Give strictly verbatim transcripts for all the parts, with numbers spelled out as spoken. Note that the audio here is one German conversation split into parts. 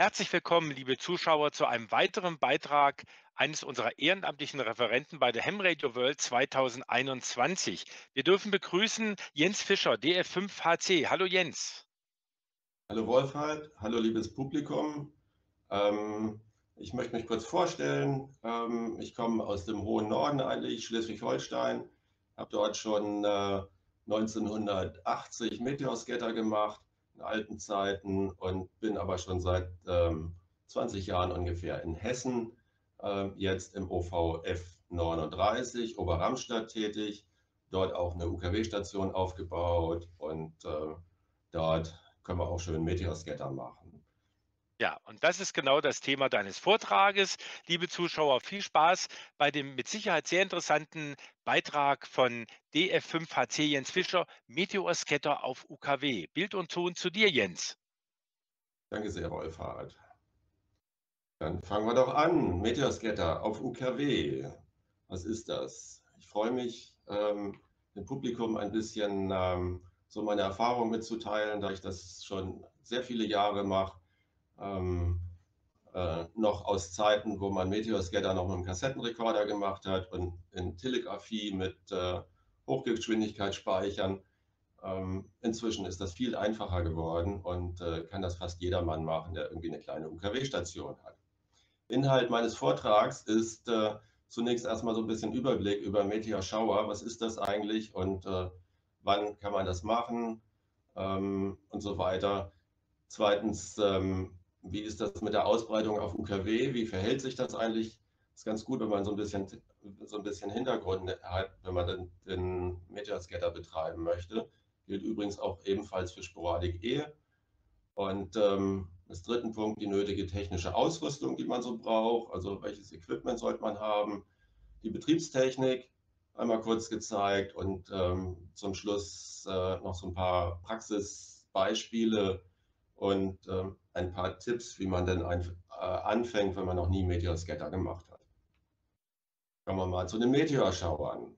Herzlich willkommen, liebe Zuschauer, zu einem weiteren Beitrag eines unserer ehrenamtlichen Referenten bei der Ham Radio World zweitausendeinundzwanzig. Wir dürfen begrüßen Jens Fischer, D F fünf H C. Hallo Jens. Hallo Wolfhard, hallo liebes Publikum. Ähm, ich möchte mich kurz vorstellen. Ähm, ich komme aus dem hohen Norden eigentlich, Schleswig-Holstein, habe dort schon äh, neunzehnhundertachtzig Meteorscatter gemacht in alten Zeiten und bin aber schon seit ähm, zwanzig Jahren ungefähr in Hessen, äh, jetzt im O V F neununddreißig Oberramstadt tätig, dort auch eine U K W-Station aufgebaut und äh, dort können wir auch schön Meteorscatter machen. Ja, und das ist genau das Thema deines Vortrages. Liebe Zuschauer, viel Spaß bei dem mit Sicherheit sehr interessanten Beitrag von D F fünf H C Jens Fischer, Meteorscatter auf U K W. Bild und Ton zu dir, Jens. Danke sehr, Wolfhard. Dann fangen wir doch an. Meteorscatter auf U K W. Was ist das? Ich freue mich, ähm, dem Publikum ein bisschen ähm, so meine Erfahrung mitzuteilen, da ich das schon sehr viele Jahre mache. Ähm, äh, noch aus Zeiten, wo man Meteorscatter noch mit einem Kassettenrekorder gemacht hat und in Telegrafie mit äh, Hochgeschwindigkeitsspeichern. Ähm, inzwischen ist das viel einfacher geworden und äh, kann das fast jedermann machen, der irgendwie eine kleine U K W-Station hat. Inhalt meines Vortrags ist äh, zunächst erstmal so ein bisschen Überblick über Meteor Shower. Was ist das eigentlich und äh, wann kann man das machen ähm, und so weiter. Zweitens, ähm, wie ist das mit der Ausbreitung auf U K W? Wie verhält sich das eigentlich? Ist ganz gut, wenn man so ein bisschen, so ein bisschen Hintergrund hat, wenn man den, den Meteorscatter betreiben möchte. Gilt übrigens auch ebenfalls für Sporadik E. Und ähm, als dritten Punkt die nötige technische Ausrüstung, die man so braucht. Also welches Equipment sollte man haben? Die Betriebstechnik einmal kurz gezeigt und ähm, zum Schluss äh, noch so ein paar Praxisbeispiele und ähm, ein paar Tipps, wie man denn ein, äh, anfängt, wenn man noch nie Meteorscatter gemacht hat. Kommen wir mal zu den Meteorschauern.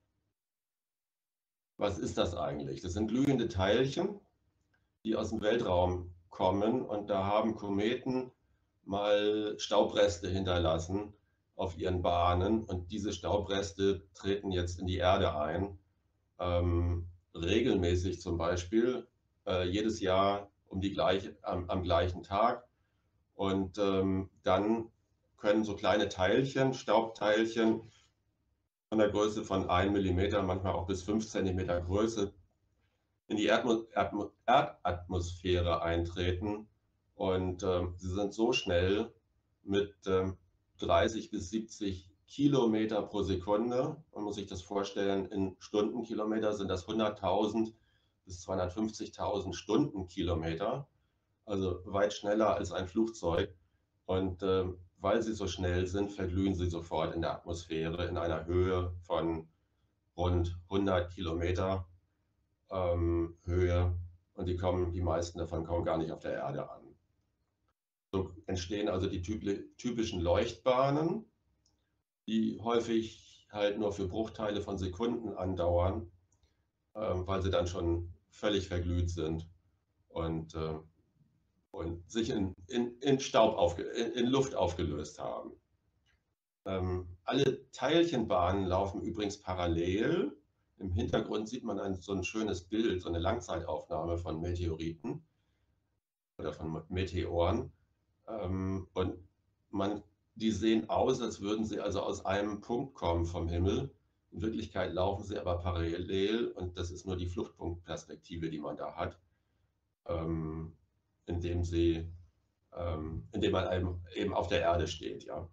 Was ist das eigentlich? Das sind glühende Teilchen, die aus dem Weltraum kommen und da haben Kometen mal Staubreste hinterlassen auf ihren Bahnen und diese Staubreste treten jetzt in die Erde ein. Ähm, regelmäßig zum Beispiel, äh, jedes Jahr um die gleiche, am, am gleichen Tag. Und ähm, dann können so kleine Teilchen, Staubteilchen von der Größe von einem Millimeter, manchmal auch bis fünf Zentimeter Größe, in die Erdmo Erdmo Erdatmosphäre eintreten. Und ähm, sie sind so schnell mit ähm, dreißig bis siebzig Kilometer pro Sekunde. Man muss sich das vorstellen, in Stundenkilometer sind das hunderttausend bis zweihundertfünfzigtausend Stundenkilometer, also weit schneller als ein Flugzeug. Und ähm, weil sie so schnell sind, verglühen sie sofort in der Atmosphäre in einer Höhe von rund hundert Kilometer ähm, Höhe und die kommen, die meisten davon kommen gar nicht auf der Erde an. So entstehen also die typischen Leuchtbahnen, die häufig halt nur für Bruchteile von Sekunden andauern, ähm, weil sie dann schon völlig verglüht sind und, äh, und sich in, in, in Staub, aufge, in, in Luft aufgelöst haben. Ähm, alle Teilchenbahnen laufen übrigens parallel. Im Hintergrund sieht man ein, so ein schönes Bild, so eine Langzeitaufnahme von Meteoriten oder von Meteoren. Ähm, und man, die sehen aus, als würden sie also aus einem Punkt kommen vom Himmel. In Wirklichkeit laufen sie aber parallel und das ist nur die Fluchtpunktperspektive, die man da hat, ähm, indem sie, ähm, indem man eben, eben auf der Erde steht, ja.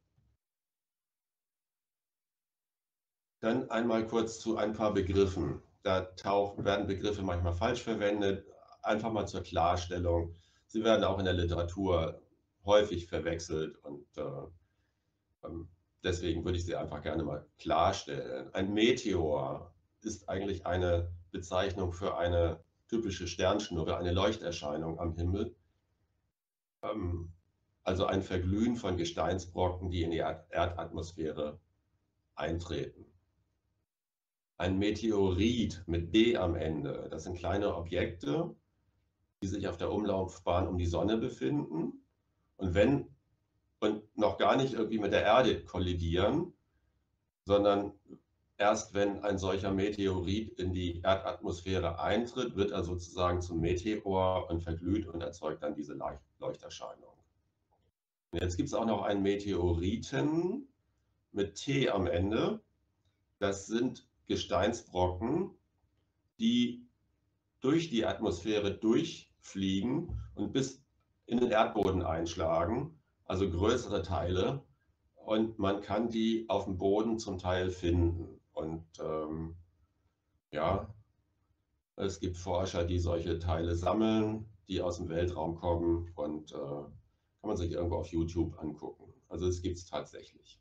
Dann einmal kurz zu ein paar Begriffen. Da tauchen, werden Begriffe manchmal falsch verwendet. Einfach mal zur Klarstellung. Sie werden auch in der Literatur häufig verwechselt und äh, deswegen würde ich sie einfach gerne mal klarstellen. Ein Meteor ist eigentlich eine Bezeichnung für eine typische Sternschnuppe, eine Leuchterscheinung am Himmel. Ähm, also ein Verglühen von Gesteinsbrocken, die in die Erd Erdatmosphäre eintreten. Ein Meteorit mit D am Ende, das sind kleine Objekte, die sich auf der Umlaufbahn um die Sonne befinden Und wenn und noch gar nicht irgendwie mit der Erde kollidieren, sondern erst wenn ein solcher Meteorit in die Erdatmosphäre eintritt, wird er sozusagen zum Meteor und verglüht und erzeugt dann diese Leuchterscheinung. Und jetzt gibt es auch noch einen Meteoriten mit T am Ende. Das sind Gesteinsbrocken, die durch die Atmosphäre durchfliegen und bis in den Erdboden einschlagen, also größere Teile. Und man kann die auf dem Boden zum Teil finden. Und ähm, ja, es gibt Forscher, die solche Teile sammeln, die aus dem Weltraum kommen und äh, kann man sich irgendwo auf YouTube angucken. Also es gibt es tatsächlich.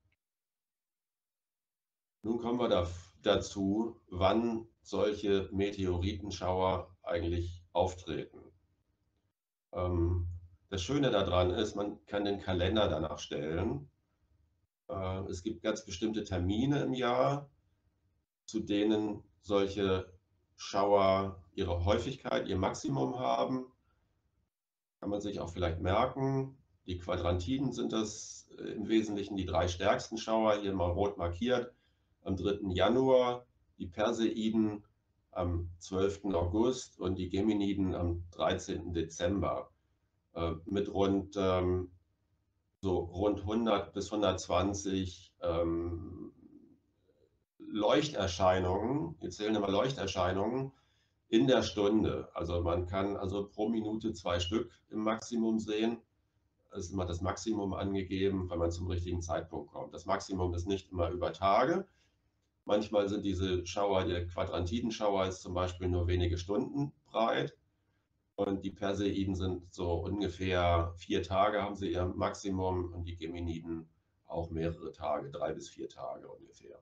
Nun kommen wir da, dazu, wann solche Meteoritenschauer eigentlich auftreten. Ähm, das Schöne daran ist, man kann den Kalender danach stellen. Äh, es gibt ganz bestimmte Termine im Jahr, zu denen solche Schauer ihre Häufigkeit, ihr Maximum haben. Kann man sich auch vielleicht merken. Die Quadrantiden sind das im Wesentlichen die drei stärksten Schauer, hier mal rot markiert. Am dritten Januar, die Perseiden am zwölften August und die Geminiden am dreizehnten Dezember. Äh, mit rund, ähm, so rund hundert bis hundertzwanzig ähm, Leuchterscheinungen, wir zählen immer Leuchterscheinungen, in der Stunde. Also man kann also pro Minute zwei Stück im Maximum sehen. Es ist immer das Maximum angegeben, wenn man zum richtigen Zeitpunkt kommt. Das Maximum ist nicht immer über Tage. Manchmal sind diese Schauer, der Quadrantidenschauer ist zum Beispiel nur wenige Stunden breit. Und die Perseiden sind so ungefähr vier Tage haben sie ihr Maximum und die Geminiden auch mehrere Tage, drei bis vier Tage ungefähr.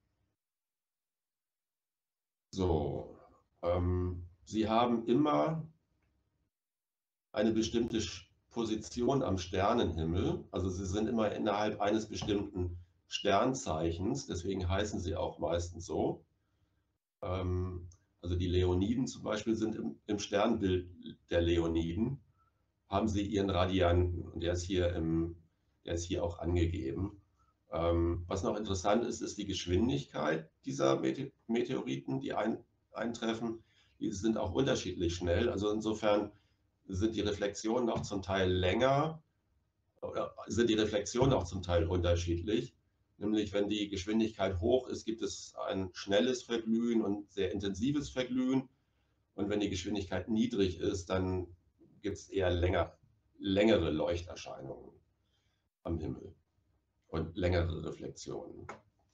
So, ähm, sie haben immer eine bestimmte Position am Sternenhimmel. Also sie sind immer innerhalb eines bestimmten Sternzeichens, deswegen heißen sie auch meistens so. Ähm, also die Leoniden zum Beispiel sind im, im Sternbild der Leoniden, haben sie ihren Radianten und der ist hier, im, der ist hier auch angegeben. Ähm, was noch interessant ist, ist die Geschwindigkeit dieser Mete Meteoriten, die ein, eintreffen. Die sind auch unterschiedlich schnell. Also insofern sind die Reflexionen auch zum Teil länger, oder sind die Reflexionen auch zum Teil unterschiedlich. Nämlich wenn die Geschwindigkeit hoch ist, gibt es ein schnelles Verglühen und sehr intensives Verglühen. Und wenn die Geschwindigkeit niedrig ist, dann gibt es eher länger, längere Leuchterscheinungen am Himmel und längere Reflexionen.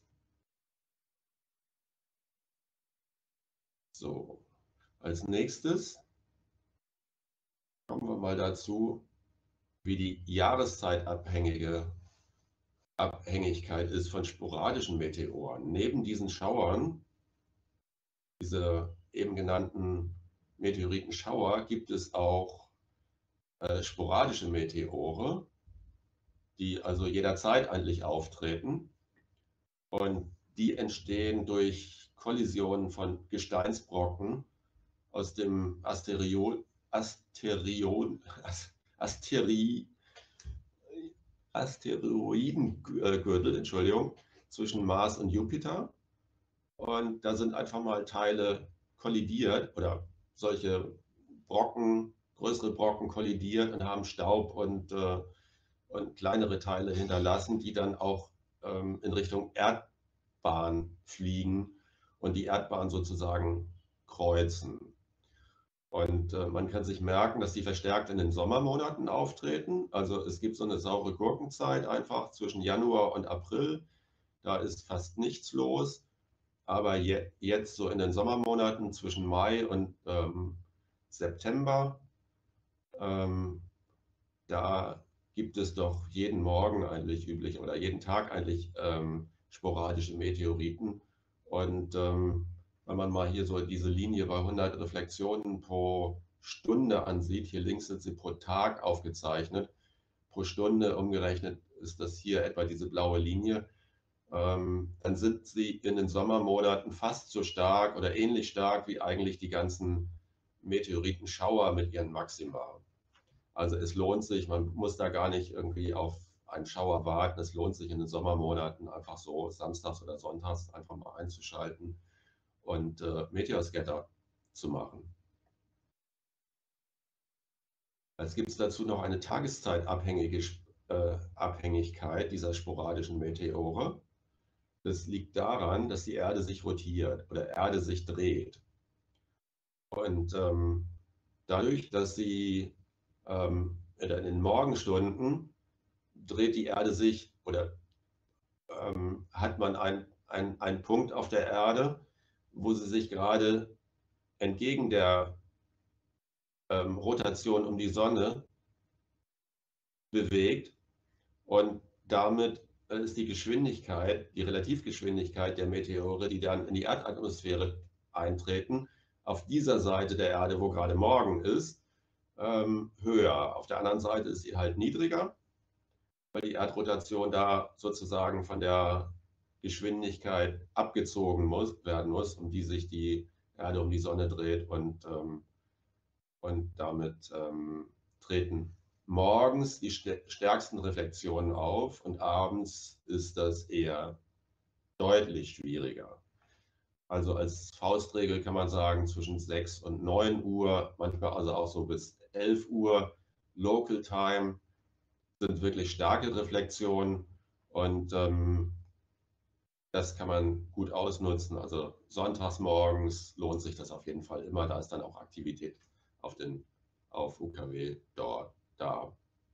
So, als nächstes kommen wir mal dazu, wie die jahreszeitabhängige Abhängigkeit ist von sporadischen Meteoren. Neben diesen Schauern, diese eben genannten Meteoritenschauer, gibt es auch äh, sporadische Meteore, die also jederzeit eigentlich auftreten. Und die entstehen durch Kollisionen von Gesteinsbrocken aus dem Asterio, Asterion, Asteri, Asteroidengürtel, Entschuldigung, zwischen Mars und Jupiter. Und da sind einfach mal Teile kollidiert oder solche Brocken, größere Brocken kollidiert und haben Staub und, äh, und kleinere Teile hinterlassen, die dann auch ähm, in Richtung Erdbahn fliegen und die Erdbahn sozusagen kreuzen. Und äh, man kann sich merken, dass die verstärkt in den Sommermonaten auftreten. Also es gibt so eine saure Gurkenzeit einfach zwischen Januar und April. Da ist fast nichts los. Aber je, jetzt so in den Sommermonaten zwischen Mai und ähm, September, ähm, da gibt es doch jeden Morgen eigentlich üblich oder jeden Tag eigentlich ähm, sporadische Meteoriten. Und ähm, wenn man mal hier so diese Linie bei hundert Reflexionen pro Stunde ansieht, hier links sind sie pro Tag aufgezeichnet, pro Stunde umgerechnet ist das hier etwa diese blaue Linie, ähm, dann sind sie in den Sommermonaten fast so stark oder ähnlich stark wie eigentlich die ganzen Meteoritenschauer mit ihren Maxima. Also es lohnt sich, man muss da gar nicht irgendwie auf einen Schauer warten. Es lohnt sich in den Sommermonaten einfach so samstags oder sonntags einfach mal einzuschalten und äh, Meteoscatter zu machen. Es gibt dazu noch eine tageszeitabhängige äh, Abhängigkeit dieser sporadischen Meteore. Das liegt daran, dass die Erde sich rotiert oder Erde sich dreht. Und ähm, dadurch, dass sie ähm, in den Morgenstunden dreht die Erde sich oder ähm, hat man einen ein Punkt auf der Erde, wo sie sich gerade entgegen der ähm, Rotation um die Sonne bewegt und damit ist die Geschwindigkeit, die Relativgeschwindigkeit der Meteore, die dann in die Erdatmosphäre eintreten, auf dieser Seite der Erde, wo gerade Morgen ist, ähm, höher. Auf der anderen Seite ist sie halt niedriger, weil die Erdrotation da sozusagen von der Geschwindigkeit abgezogen muss, werden muss, um die sich die Erde um die Sonne dreht und, ähm, und damit ähm, treten morgens die stärksten Reflexionen auf und abends ist das eher deutlich schwieriger. Also als Faustregel kann man sagen zwischen sechs und neun Uhr, manchmal also auch so bis elf Uhr Local Time sind wirklich starke Reflexionen und ähm, das kann man gut ausnutzen. Also sonntags morgens lohnt sich das auf jeden Fall immer. Da ist dann auch Aktivität auf, den, auf U K W dort da.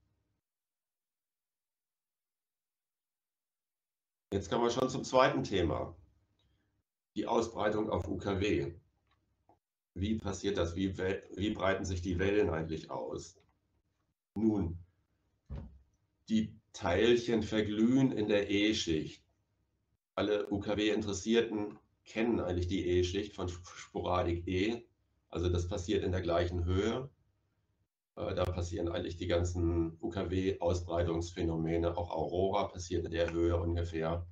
Jetzt kommen wir schon zum zweiten Thema. Die Ausbreitung auf U K W. Wie passiert das? Wie, wie breiten sich die Wellen eigentlich aus? Nun, die Teilchen verglühen in der E-Schicht. Alle U K W-Interessierten kennen eigentlich die E-Schicht von Sporadik E. Also das passiert in der gleichen Höhe. Da passieren eigentlich die ganzen U K W-Ausbreitungsphänomene. Auch Aurora passiert in der Höhe ungefähr.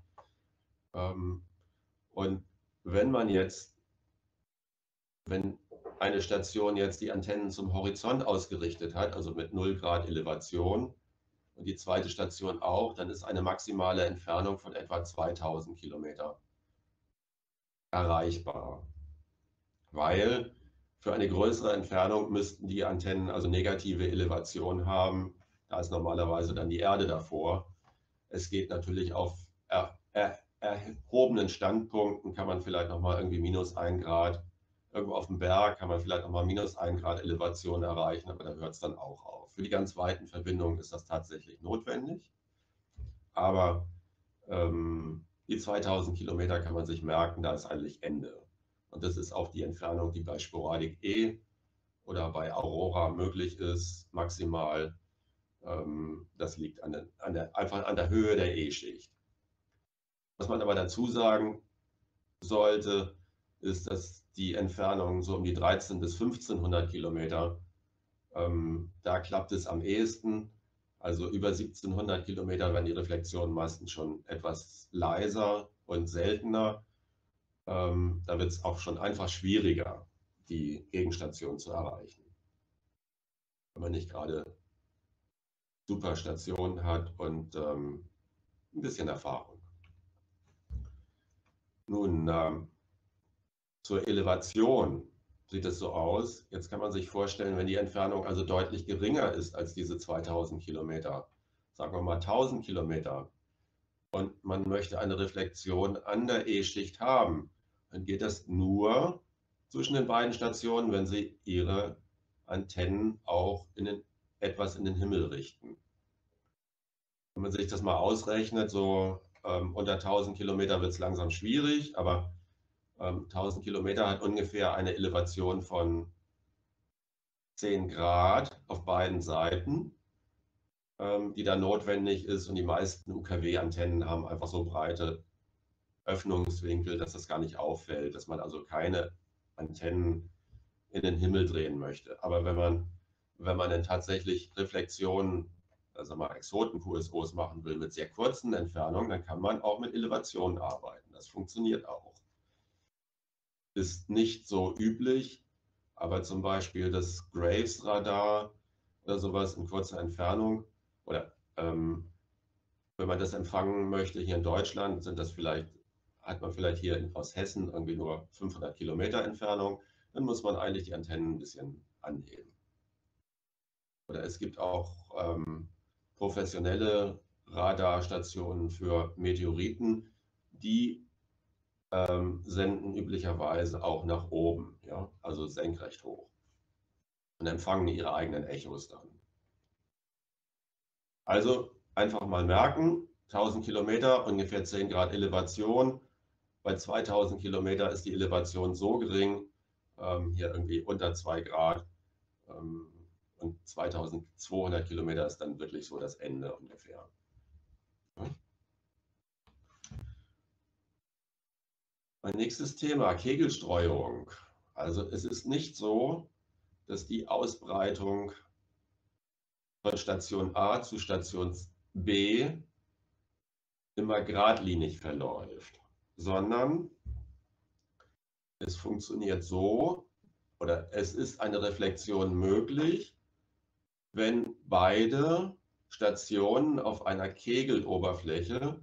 Und wenn man jetzt, wenn eine Station jetzt die Antennen zum Horizont ausgerichtet hat, also mit null Grad Elevation, und die zweite Station auch, dann ist eine maximale Entfernung von etwa zweitausend Kilometer erreichbar. Weil für eine größere Entfernung müssten die Antennen also negative Elevation haben. Da ist normalerweise dann die Erde davor. Es geht natürlich auf er, er, erhobenen Standpunkten, kann man vielleicht nochmal irgendwie minus ein Grad. Irgendwo auf dem Berg kann man vielleicht nochmal minus ein Grad Elevation erreichen, aber da hört es dann auch auf. Für die ganz weiten Verbindungen ist das tatsächlich notwendig. Aber ähm, die zweitausend Kilometer kann man sich merken, da ist eigentlich Ende. Und das ist auch die Entfernung, die bei Sporadik E oder bei Aurora möglich ist, maximal. Ähm, das liegt an der, an der, einfach an der Höhe der E-Schicht. Was man aber dazu sagen sollte, ist, dass die Entfernung so um die dreizehn bis fünfzehnhundert Kilometer, ähm, da klappt es am ehesten. Also über siebzehnhundert Kilometer werden die Reflexionen meistens schon etwas leiser und seltener. Ähm, da wird es auch schon einfach schwieriger, die Gegenstation zu erreichen. Wenn man nicht gerade super Stationen hat und ähm, ein bisschen Erfahrung. Nun, ähm, zur Elevation sieht es so aus. Jetzt kann man sich vorstellen, wenn die Entfernung also deutlich geringer ist als diese zweitausend Kilometer, sagen wir mal tausend Kilometer, und man möchte eine Reflexion an der E-Schicht haben, dann geht das nur zwischen den beiden Stationen, wenn sie ihre Antennen auch in den, etwas in den Himmel richten. Wenn man sich das mal ausrechnet, so ähm, unter tausend Kilometer wird es langsam schwierig, aber ähm, tausend Kilometer hat ungefähr eine Elevation von zehn Grad auf beiden Seiten, ähm, die da notwendig ist. Und die meisten U K W-Antennen haben einfach so breite Öffnungswinkel, dass das gar nicht auffällt, dass man also keine Antennen in den Himmel drehen möchte. Aber wenn man, wenn man dann tatsächlich Reflexionen, also mal Exoten-Q S Os machen will mit sehr kurzen Entfernungen, dann kann man auch mit Elevationen arbeiten. Das funktioniert auch. Ist nicht so üblich, aber zum Beispiel das Graves-Radar oder sowas in kurzer Entfernung. Oder ähm, wenn man das empfangen möchte hier in Deutschland, sind das vielleicht, hat man vielleicht hier in, aus Hessen irgendwie nur fünfhundert Kilometer Entfernung. Dann muss man eigentlich die Antennen ein bisschen anheben. Oder es gibt auch ähm, professionelle Radarstationen für Meteoriten, die ähm, senden üblicherweise auch nach oben, ja, also senkrecht hoch und empfangen ihre eigenen Echos dann. Also einfach mal merken, tausend Kilometer, ungefähr zehn Grad Elevation. Bei zweitausend Kilometer ist die Elevation so gering, ähm, hier irgendwie unter zwei Grad. Ähm, und zweitausendzweihundert Kilometer ist dann wirklich so das Ende ungefähr. Mein nächstes Thema, Kegelstreuung. Also es ist nicht so, dass die Ausbreitung von Station A zu Station B immer geradlinig verläuft, sondern es funktioniert so, oder es ist eine Reflexion möglich, wenn beide Stationen auf einer Kegeloberfläche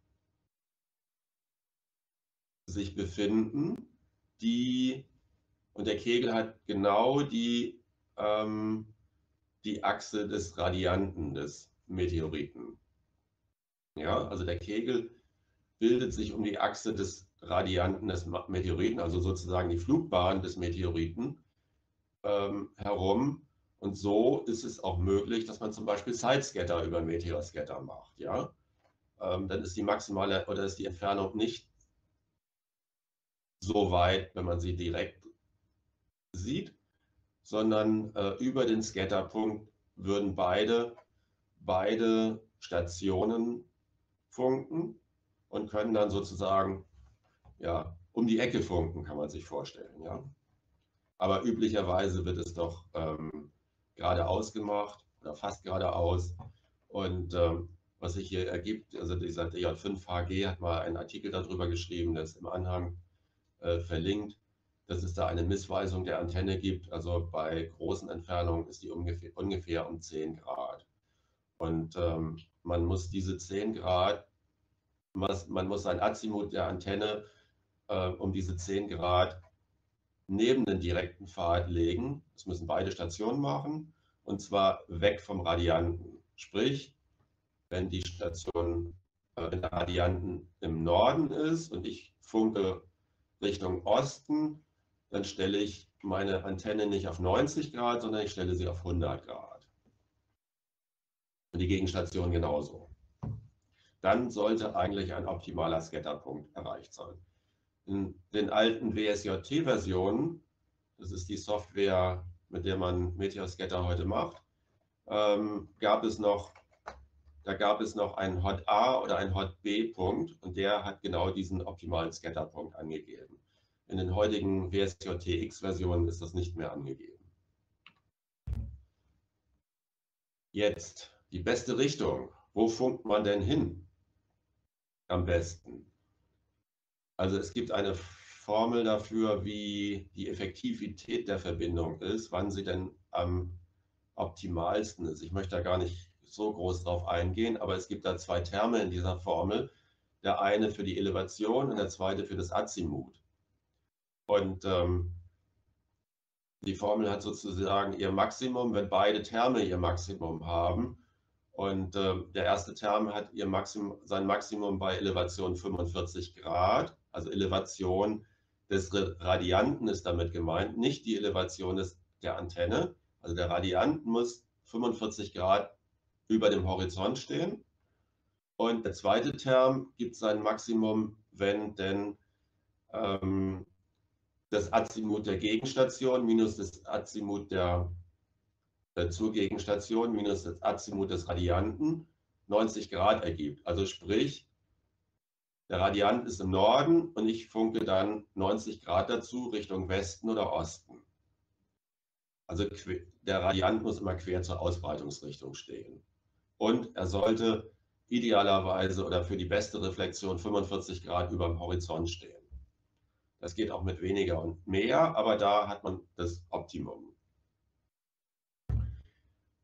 sich befinden, die, und der Kegel hat genau die, ähm, die Achse des Radianten des Meteoriten. Ja, also der Kegel bildet sich um die Achse des Radianten des Meteoriten, also sozusagen die Flugbahn des Meteoriten ähm, herum. Und so ist es auch möglich, dass man zum Beispiel Sidescatter über Meteorscatter macht. Ja? Ähm, dann ist die maximale oder ist die Entfernung nicht so weit, wenn man sie direkt sieht, sondern äh, über den Scatterpunkt würden beide, beide Stationen funken und können dann sozusagen ja, um die Ecke funken, kann man sich vorstellen. Ja? Aber üblicherweise wird es doch ähm, geradeaus gemacht oder fast geradeaus. Und ähm, was sich hier ergibt, also dieser D J fünf H G hat mal einen Artikel darüber geschrieben, das ist im Anhang äh, verlinkt, dass es da eine Missweisung der Antenne gibt. Also bei großen Entfernungen ist die ungefähr, ungefähr um zehn Grad. Und ähm, man muss diese zehn Grad, man muss ein Azimut der Antenne äh, um diese zehn Grad neben den direkten Pfad legen. Das müssen beide Stationen machen, und zwar weg vom Radianten. Sprich, wenn die Station, äh, wenn der Radianten im Norden ist und ich funke Richtung Osten, dann stelle ich meine Antenne nicht auf neunzig Grad, sondern ich stelle sie auf hundert Grad. Und die Gegenstation genauso. Dann sollte eigentlich ein optimaler Scatterpunkt erreicht sein. In den alten W S J T-Versionen, das ist die Software, mit der man Meteoscatter heute macht, ähm, gab es noch, da gab es noch einen Hot A oder einen Hot B-Punkt, und der hat genau diesen optimalen Scatterpunkt angegeben. In den heutigen W S J T X-Versionen ist das nicht mehr angegeben. Jetzt die beste Richtung. Wo funkt man denn hin am besten? Also es gibt eine Formel dafür, wie die Effektivität der Verbindung ist, wann sie denn am optimalsten ist. Ich möchte da gar nicht so groß drauf eingehen, aber es gibt da zwei Terme in dieser Formel. Der eine für die Elevation und der zweite für das Azimut. Und ähm, die Formel hat sozusagen ihr Maximum, wenn beide Terme ihr Maximum haben. Und äh, der erste Term hat ihr Maximum, sein Maximum bei Elevation fünfundvierzig Grad. Also Elevation des Radianten ist damit gemeint, nicht die Elevation des, der Antenne. Also der Radiant muss fünfundvierzig Grad über dem Horizont stehen. Und der zweite Term gibt sein Maximum, wenn denn ähm, das Azimut der Gegenstation minus das Azimut der, der zur Gegenstation minus das Azimut des Radianten neunzig Grad ergibt. Also sprich, der Radiant ist im Norden und ich funke dann neunzig Grad dazu Richtung Westen oder Osten. Also der Radiant muss immer quer zur Ausbreitungsrichtung stehen. Und er sollte idealerweise oder für die beste Reflexion fünfundvierzig Grad über dem Horizont stehen. Das geht auch mit weniger und mehr, aber da hat man das Optimum.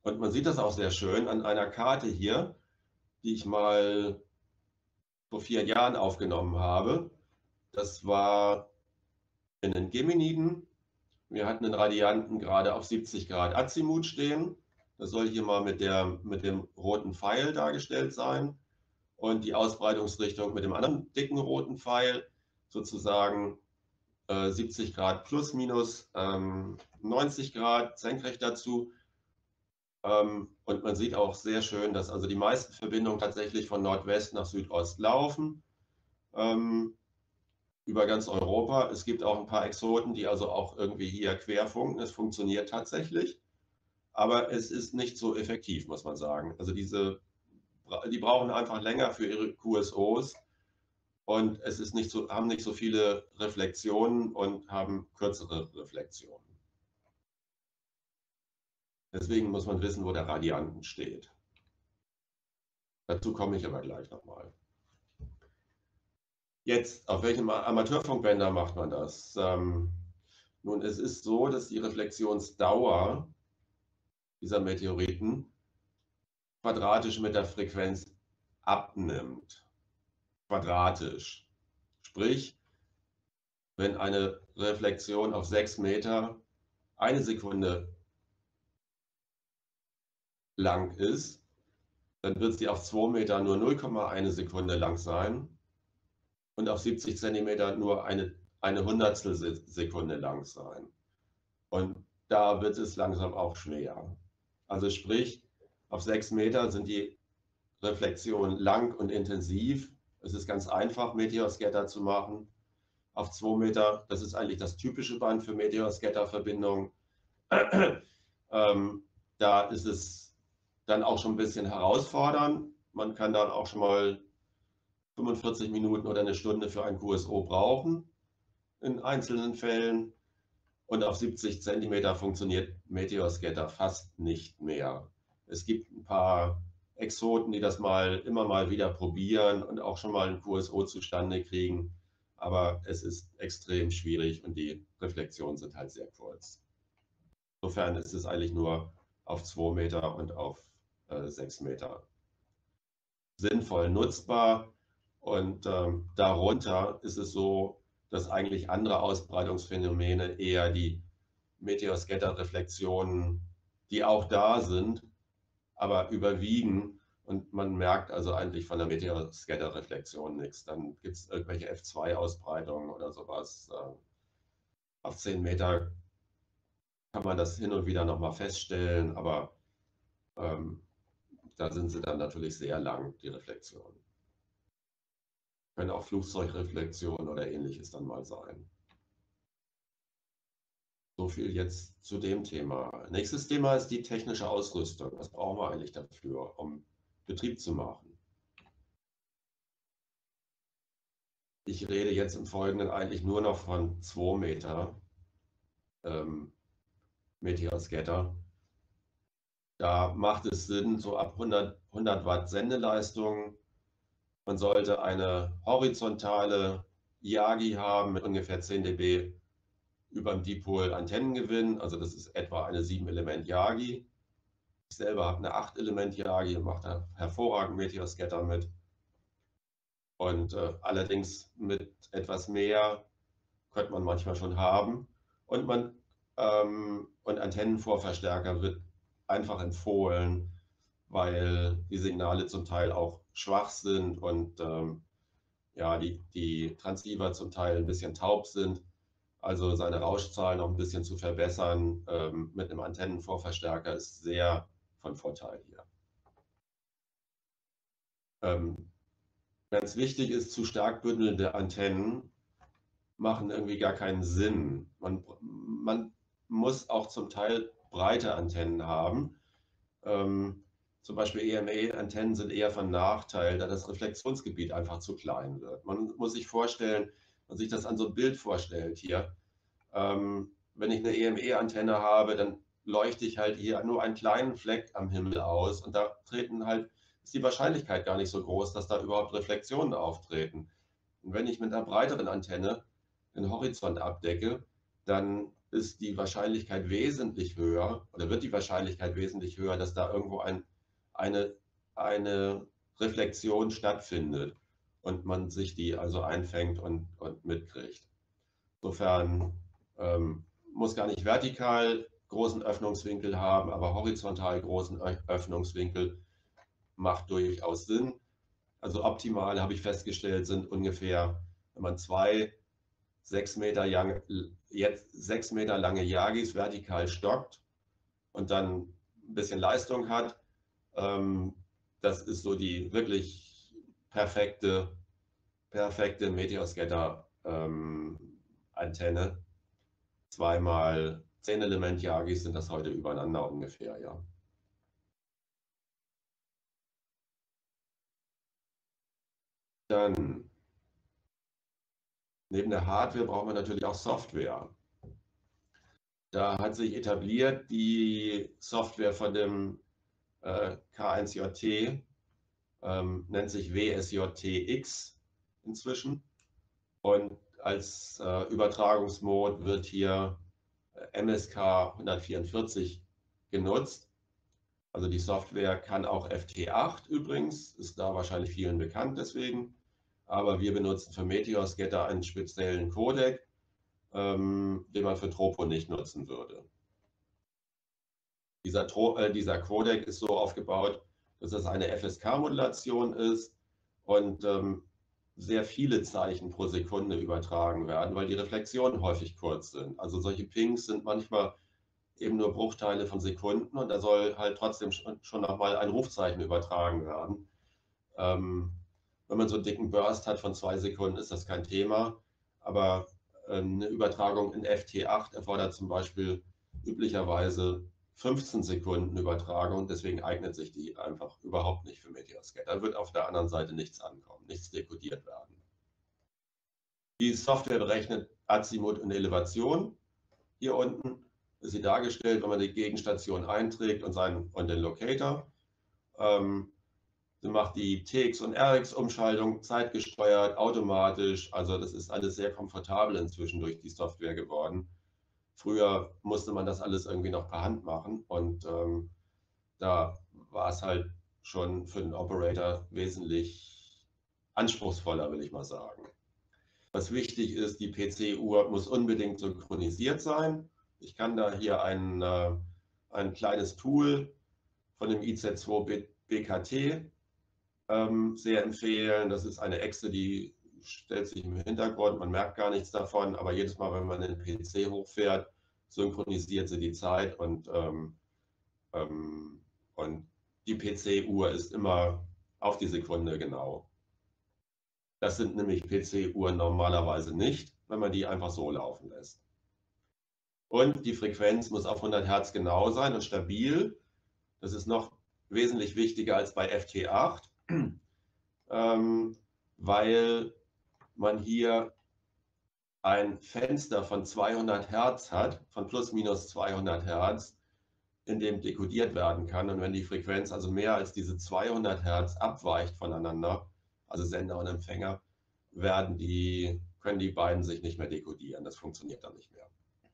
Und man sieht das auch sehr schön an einer Karte hier, die ich mal vor vier Jahren aufgenommen habe. Das war in den Geminiden. Wir hatten den Radianten gerade auf siebzig Grad Azimut stehen. Das soll hier mal mit, der, mit dem roten Pfeil dargestellt sein. Und die Ausbreitungsrichtung mit dem anderen dicken roten Pfeil, sozusagen äh, siebzig Grad plus minus ähm, neunzig Grad senkrecht dazu. Ähm, und man sieht auch sehr schön, dass also die meisten Verbindungen tatsächlich von Nordwest nach Südost laufen, ähm, über ganz Europa. Es gibt auch ein paar Exoten, die also auch irgendwie hier querfunken. Es funktioniert tatsächlich, aber es ist nicht so effektiv, muss man sagen. Also diese, die brauchen einfach länger für ihre Q S Os und es ist nicht so, haben nicht so viele Reflexionen und haben kürzere Reflexionen. Deswegen muss man wissen, wo der Radianten steht. Dazu komme ich aber gleich nochmal. Jetzt, auf welchem Amateurfunkbänder macht man das? Ähm, nun, es ist so, dass die Reflexionsdauer dieser Meteoriten quadratisch mit der Frequenz abnimmt. Quadratisch. Sprich, wenn eine Reflexion auf sechs Meter eine Sekunde lang ist, dann wird sie auf zwei Meter nur null Komma eins Sekunde lang sein und auf siebzig Zentimeter nur eine, eine Hundertstel Sekunde lang sein. Und da wird es langsam auch schwer. Also sprich, auf sechs Meter sind die Reflexionen lang und intensiv. Es ist ganz einfach, Meteorscatter zu machen. Auf zwei Meter, das ist eigentlich das typische Band für Meteorscatter-Verbindungen. ähm, da ist es dann auch schon ein bisschen herausfordernd. Man kann dann auch schon mal fünfundvierzig Minuten oder eine Stunde für ein Q S O brauchen in einzelnen Fällen. Und auf siebzig Zentimeter funktioniert Meteorscatter fast nicht mehr. Es gibt ein paar Exoten, die das mal immer mal wieder probieren und auch schon mal ein Q S O zustande kriegen. Aber es ist extrem schwierig und die Reflexionen sind halt sehr kurz. Insofern ist es eigentlich nur auf zwei Meter und auf äh, sechs Meter sinnvoll nutzbar. Und ähm, darunter ist es so, dass eigentlich andere Ausbreitungsphänomene eher die Meteorscatter-Reflexionen, die auch da sind, aber überwiegen. Und man merkt also eigentlich von der Meteorscatter-Reflexion nichts. Dann gibt es irgendwelche F zwei Ausbreitungen oder sowas. Auf zehn Meter kann man das hin und wieder nochmal feststellen, aber ähm, da sind sie dann natürlich sehr lang, die Reflexionen. Können auch Flugzeugreflexionen oder ähnliches dann mal sein. So viel jetzt zu dem Thema. Nächstes Thema ist die technische Ausrüstung. Was brauchen wir eigentlich dafür, um Betrieb zu machen? Ich rede jetzt im Folgenden eigentlich nur noch von zwei Meter ähm, Meteorscatter. Da macht es Sinn, so ab hundert, hundert Watt Sendeleistung. Man sollte eine horizontale Yagi haben mit ungefähr zehn dB über dem Dipol Antennengewinn. Also das ist etwa eine sieben Element Yagi. Ich selber habe eine acht Element Yagi und mache da hervorragend Meteorscatter mit. Und äh, allerdings mit etwas mehr könnte man manchmal schon haben. Und, man, ähm, und Antennenvorverstärker wird einfach empfohlen, weil die Signale zum Teil auch schwach sind und ähm, ja, die, die Transceiver zum Teil ein bisschen taub sind. Also seine Rauschzahl noch ein bisschen zu verbessern ähm, mit einem Antennenvorverstärker ist sehr von Vorteil hier. Ähm, ganz wichtig ist, zu stark bündelnde Antennen machen irgendwie gar keinen Sinn. Man, man muss auch zum Teil breite Antennen haben. Ähm, zum Beispiel E M E-Antennen sind eher von Nachteil, da das Reflexionsgebiet einfach zu klein wird. Man muss sich vorstellen, man sich das an so einem Bild vorstellt hier. Ähm, wenn ich eine E M E-Antenne habe, dann leuchte ich halt hier nur einen kleinen Fleck am Himmel aus und da treten halt, ist die Wahrscheinlichkeit gar nicht so groß, dass da überhaupt Reflexionen auftreten. Und wenn ich mit einer breiteren Antenne den Horizont abdecke, dann ist die Wahrscheinlichkeit wesentlich höher oder wird die Wahrscheinlichkeit wesentlich höher, dass da irgendwo ein, eine, eine Reflexion stattfindet und man sich die also einfängt und, und mitkriegt. Insofern ähm, muss gar nicht vertikal großen Öffnungswinkel haben, aber horizontal großen Öffnungswinkel macht durchaus Sinn. Also optimal, habe ich festgestellt, sind ungefähr, wenn man zwei sechs Meter, Young, jetzt sechs Meter lange Yagis vertikal stockt und dann ein bisschen Leistung hat. Ähm, das ist so die wirklich perfekte, perfekte Meteoscatter-Antenne. Ähm, Zweimal zehn Element Yagis sind das heute übereinander ungefähr, ja. Dann neben der Hardware brauchen wir natürlich auch Software. Da hat sich etabliert die Software von dem äh, K eins J T, ähm, nennt sich W S J T X inzwischen. Und als äh, Übertragungsmod wird hier M S K hundertvierundvierzig genutzt. Also die Software kann auch F T acht übrigens, ist da wahrscheinlich vielen bekannt deswegen. Aber wir benutzen für Meteoscatter einen speziellen Codec, ähm, den man für Tropo nicht nutzen würde. Dieser, äh, dieser Codec ist so aufgebaut, dass es eine F S K-Modulation ist und ähm, sehr viele Zeichen pro Sekunde übertragen werden, weil die Reflexionen häufig kurz sind. Also solche Pings sind manchmal eben nur Bruchteile von Sekunden und da soll halt trotzdem schon nochmal ein Rufzeichen übertragen werden. Ähm, wenn man so einen dicken Burst hat von zwei Sekunden, ist das kein Thema, aber äh, eine Übertragung in F T acht erfordert zum Beispiel üblicherweise fünfzehn Sekunden Übertragung, deswegen eignet sich die einfach überhaupt nicht für Meteoscatter. Da wird auf der anderen Seite nichts ankommen, nichts dekodiert werden. Die Software berechnet Azimut und Elevation. Hier unten ist sie dargestellt, wenn man die Gegenstation einträgt und, seinen, und den Locator. Ähm, sie macht die T X- und R X-Umschaltung zeitgesteuert, automatisch. Also das ist alles sehr komfortabel inzwischen durch die Software geworden. Früher musste man das alles irgendwie noch per Hand machen und ähm, da war es halt schon für den Operator wesentlich anspruchsvoller, will ich mal sagen. Was wichtig ist, die P C-Uhr muss unbedingt synchronisiert sein. Ich kann da hier ein, äh, ein kleines Tool von dem I Z zwei B K T ähm, sehr empfehlen. Das ist eine Echse, die stellt sich im Hintergrund, man merkt gar nichts davon, aber jedes Mal, wenn man den P C hochfährt, synchronisiert sie die Zeit und, ähm, ähm, und die P C-Uhr ist immer auf die Sekunde genau. Das sind nämlich P C-Uhren normalerweise nicht, wenn man die einfach so laufen lässt. Und die Frequenz muss auf hundert Hertz genau sein und stabil. Das ist noch wesentlich wichtiger als bei F T acht, ähm, weil man hier ein Fenster von zweihundert Hertz hat, von plus minus zweihundert Hertz, in dem dekodiert werden kann. Und wenn die Frequenz also mehr als diese zweihundert Hertz abweicht voneinander, also Sender und Empfänger, werden die, können die beiden sich nicht mehr dekodieren. Das funktioniert dann nicht mehr.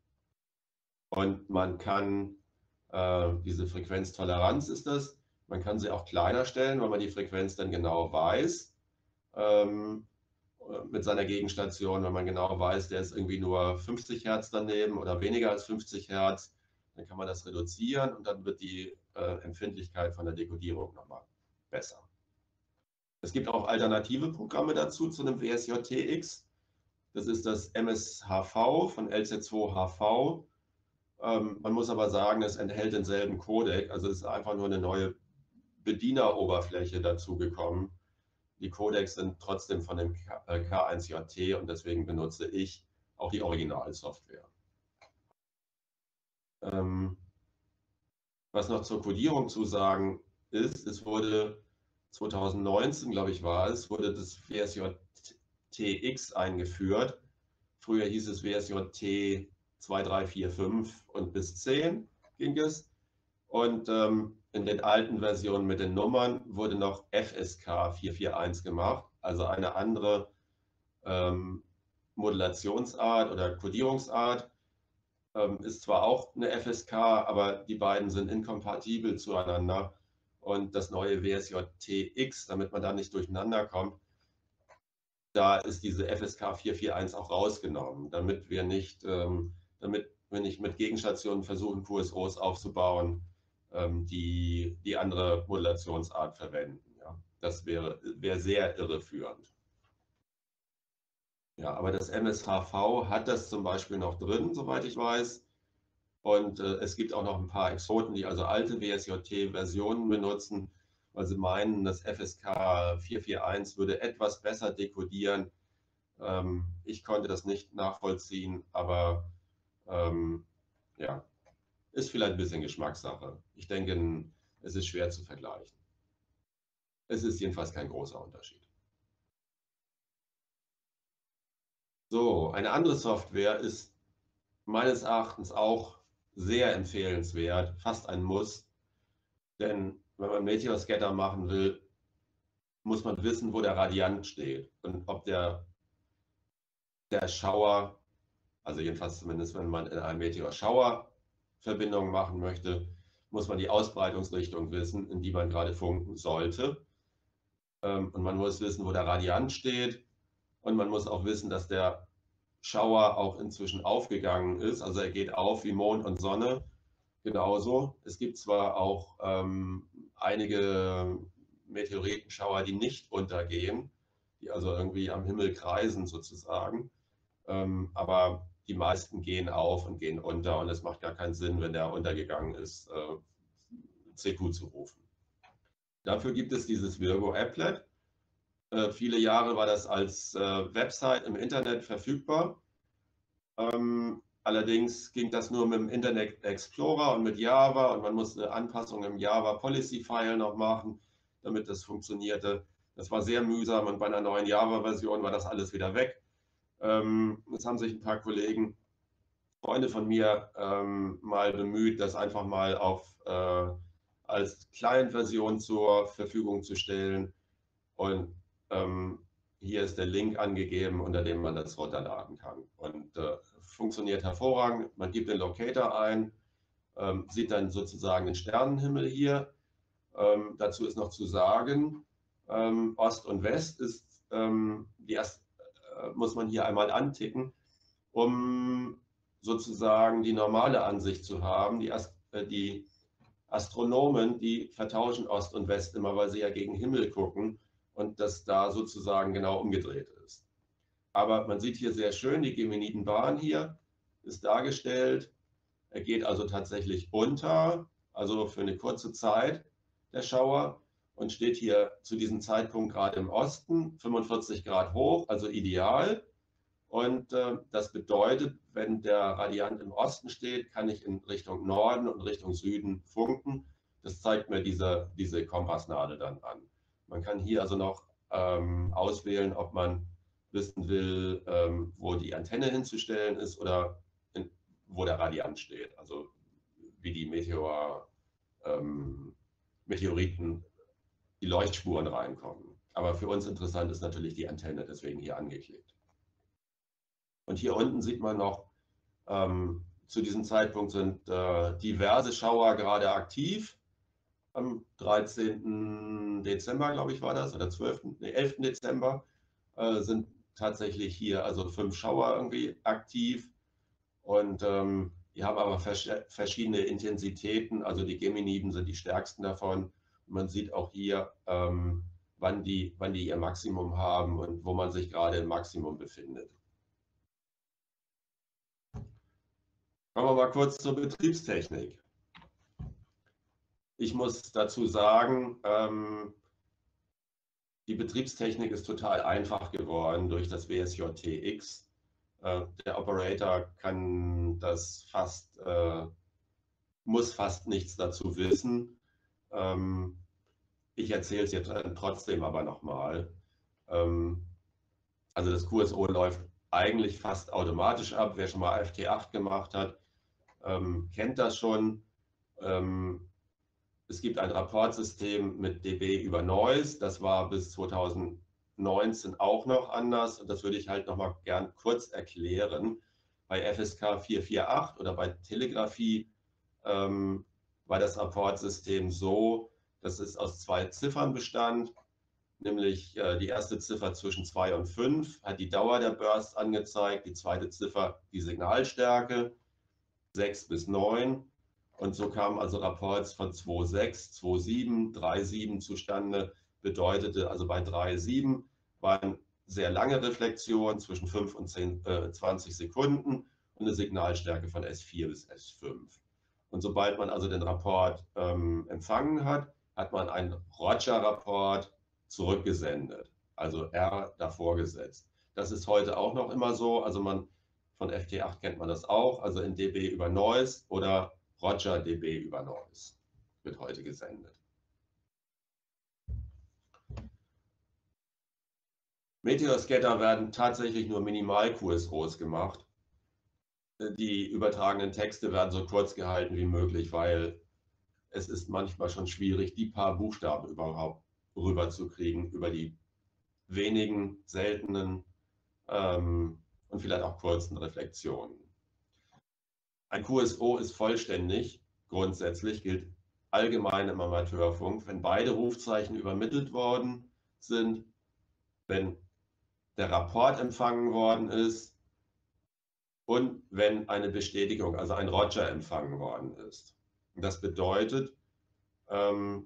Und man kann, äh, diese Frequenztoleranz ist das, man kann sie auch kleiner stellen, weil man die Frequenz dann genau weiß. Ähm, mit seiner Gegenstation, wenn man genau weiß, der ist irgendwie nur fünfzig Hertz daneben oder weniger als fünfzig Hertz, dann kann man das reduzieren und dann wird die äh, Empfindlichkeit von der Dekodierung nochmal besser. Es gibt auch alternative Programme dazu, zu einem W S J T X. Das ist das M S H V von L Z zwei H V. Ähm, man muss aber sagen, es enthält denselben Codec, also es ist einfach nur eine neue Bedieneroberfläche dazu gekommen. Die Codecs sind trotzdem von dem K eins J T und deswegen benutze ich auch die Originalsoftware. Ähm, was noch zur Codierung zu sagen ist, es wurde zweitausendneunzehn, glaube ich, war es, wurde das W S J T X eingeführt. Früher hieß es W S J T zwei, drei, vier, fünf und bis zehn ging es. Und ähm, in den alten Versionen mit den Nummern wurde noch F S K vier vier eins gemacht, also eine andere ähm, Modulationsart oder Codierungsart. ähm, ist zwar auch eine F S K, aber die beiden sind inkompatibel zueinander. Und das neue W S J T X, damit man da nicht durcheinander kommt, da ist diese F S K vier vier eins auch rausgenommen, damit wir nicht, ähm, damit wir nicht mit Gegenstationen versuchen, Q S Os aufzubauen, ähm, die die andere Modulationsart verwenden. Ja. Das wäre, wäre sehr irreführend. Ja, aber das M S H V hat das zum Beispiel noch drin, soweit ich weiß. Und äh, es gibt auch noch ein paar Exoten, die also alte W S J T-Versionen benutzen, weil sie meinen, das F S K vier vier eins würde etwas besser dekodieren. Ähm, ich konnte das nicht nachvollziehen, aber ähm, ja, ist vielleicht ein bisschen Geschmackssache. Ich denke, es ist schwer zu vergleichen. Es ist jedenfalls kein großer Unterschied. So, eine andere Software ist meines Erachtens auch sehr empfehlenswert, fast ein Muss. Denn wenn man Meteor-Scatter machen will, muss man wissen, wo der Radiant steht und ob der, der Schauer, also jedenfalls zumindest wenn man in einem Meteor-Schauer Verbindung machen möchte, muss man die Ausbreitungsrichtung wissen, in die man gerade funken sollte. Und man muss wissen, wo der Radiant steht. Und man muss auch wissen, dass der Schauer auch inzwischen aufgegangen ist. Also er geht auf wie Mond und Sonne. Genauso. Es gibt zwar auch ähm, einige Meteoritenschauer, die nicht untergehen, die also irgendwie am Himmel kreisen sozusagen. Ähm, aber die meisten gehen auf und gehen unter und es macht gar keinen Sinn, wenn der untergegangen ist, äh, C Q zu rufen. Dafür gibt es dieses Virgo-Applet. Äh, viele Jahre war das als äh, Website im Internet verfügbar. Ähm, allerdings ging das nur mit dem Internet Explorer und mit Java und man musste eine Anpassung im Java Policy File noch machen, damit das funktionierte. Das war sehr mühsam und bei einer neuen Java-Version war das alles wieder weg. Ähm, es haben sich ein paar Kollegen, Freunde von mir, ähm, mal bemüht, das einfach mal auf, äh, als Client-Version zur Verfügung zu stellen. Und ähm, hier ist der Link angegeben, unter dem man das runterladen kann. Und äh, funktioniert hervorragend. Man gibt den Locator ein, ähm, sieht dann sozusagen den Sternenhimmel hier. Ähm, dazu ist noch zu sagen, ähm, Ost und West ist, ähm, die erst, äh, muss man hier einmal anticken, um sozusagen die normale Ansicht zu haben. Die, Ast äh, die Astronomen, die vertauschen Ost und West immer, weil sie ja gegen Himmel gucken und das da sozusagen genau umgedreht ist. Aber man sieht hier sehr schön, die Geminiden-Bahn hier ist dargestellt. Er geht also tatsächlich unter, also für eine kurze Zeit, der Schauer, und steht hier zu diesem Zeitpunkt gerade im Osten, fünfundvierzig Grad hoch, also ideal. Und äh, das bedeutet, wenn der Radiant im Osten steht, kann ich in Richtung Norden und Richtung Süden funken. Das zeigt mir diese, diese Kompassnadel dann an. Man kann hier also noch ähm, auswählen, ob man wissen will, ähm, wo die Antenne hinzustellen ist oder in, wo der Radiant steht. Also wie die Meteor, ähm, Meteoriten, die Leuchtspuren reinkommen. Aber für uns interessant ist natürlich die Antenne, deswegen hier angeklickt. Und hier unten sieht man noch, ähm, zu diesem Zeitpunkt sind äh, diverse Schauer gerade aktiv. Am dreizehnten Dezember, glaube ich, war das, oder zwölften, nee, elften Dezember äh, sind tatsächlich hier also fünf Schauer irgendwie aktiv. Und ähm, die haben aber vers verschiedene Intensitäten. Also die Geminiden sind die stärksten davon. Und man sieht auch hier, ähm, wann, die, wann die ihr Maximum haben und wo man sich gerade im Maximum befindet. Kommen wir mal kurz zur Betriebstechnik. Ich muss dazu sagen, ähm, die Betriebstechnik ist total einfach geworden durch das W S J T X. Äh, der Operator kann das fast, äh, muss fast nichts dazu wissen. Ähm, ich erzähle es jetzt trotzdem aber nochmal. Ähm, also das Q S O läuft eigentlich fast automatisch ab. Wer schon mal A F T acht gemacht hat, ähm, kennt das schon. Ähm, es gibt ein Rapportsystem mit D B über Noise. Das war bis zweitausendneunzehn auch noch anders. Und das würde ich halt noch mal gern kurz erklären. Bei F S K vier vier acht oder bei Telegrafie ähm, war das Rapportsystem so, dass es aus zwei Ziffern bestand, nämlich äh, die erste Ziffer zwischen zwei und fünf hat die Dauer der Burst angezeigt, die zweite Ziffer die Signalstärke, sechs bis neun. Und so kamen also Rapports von zwei Komma sechs, zwei Komma sieben, drei Komma sieben zustande. Bedeutete also bei drei Komma sieben waren sehr lange Reflexionen zwischen fünf und zehn, äh, zwanzig Sekunden und eine Signalstärke von S vier bis S fünf. Und sobald man also den Rapport ähm, empfangen hat, hat man einen Roger-Rapport zurückgesendet, also R davor gesetzt. Das ist heute auch noch immer so, also man von F T acht kennt man das auch, also in dB über Noise oder Roger dB über Noise wird heute gesendet. Meteoscatter werden tatsächlich nur Minimal-Q S Os gemacht. Die übertragenen Texte werden so kurz gehalten wie möglich, weil es ist manchmal schon schwierig, die paar Buchstaben überhaupt rüberzukriegen über die wenigen seltenen ähm, und vielleicht auch kurzen Reflexionen. Ein Q S O ist vollständig, grundsätzlich gilt allgemein im Amateurfunk, wenn beide Rufzeichen übermittelt worden sind, wenn der Rapport empfangen worden ist und wenn eine Bestätigung, also ein Roger empfangen worden ist. Und das bedeutet, ähm,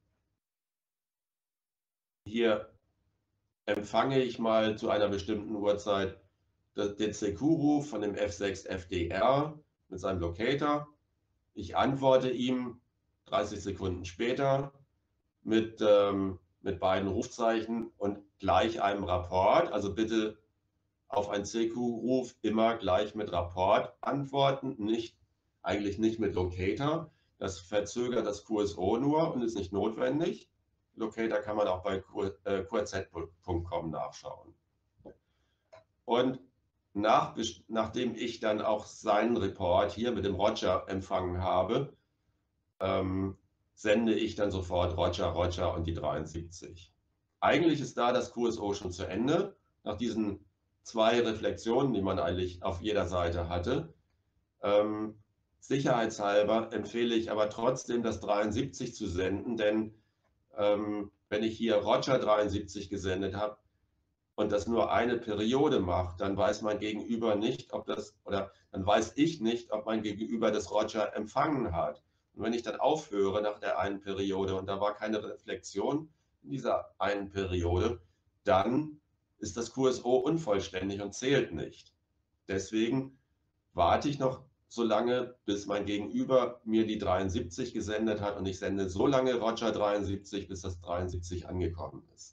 hier empfange ich mal zu einer bestimmten Uhrzeit den C Q-Ruf von dem F sechs F D R mit seinem Locator. Ich antworte ihm dreißig Sekunden später mit, ähm, mit beiden Rufzeichen und gleich einem Rapport. Also bitte auf einen C Q-Ruf immer gleich mit Rapport antworten, nicht, eigentlich nicht mit Locator. Das verzögert das Q S O nur und ist nicht notwendig. Locator kann man auch bei Q R Z punkt com nachschauen. Und nach, nachdem ich dann auch seinen Report hier mit dem Roger empfangen habe, ähm, sende ich dann sofort Roger, Roger und die dreiundsiebzig. Eigentlich ist da das Q S O schon zu Ende. Nach diesen zwei Reflexionen, die man eigentlich auf jeder Seite hatte. Ähm, sicherheitshalber empfehle ich aber trotzdem, das dreiundsiebzig zu senden, denn ähm, wenn ich hier Roger dreiundsiebzig gesendet habe und das nur eine Periode macht, dann weiß mein Gegenüber nicht, ob das, oder dann weiß ich nicht, ob mein Gegenüber das Roger empfangen hat. Und wenn ich dann aufhöre nach der einen Periode und da war keine Reflexion in dieser einen Periode, dann ist das Q S O unvollständig und zählt nicht. Deswegen warte ich noch so lange, bis mein Gegenüber mir die dreiundsiebzig gesendet hat und ich sende so lange Roger dreiundsiebzig, bis das dreiundsiebzig angekommen ist.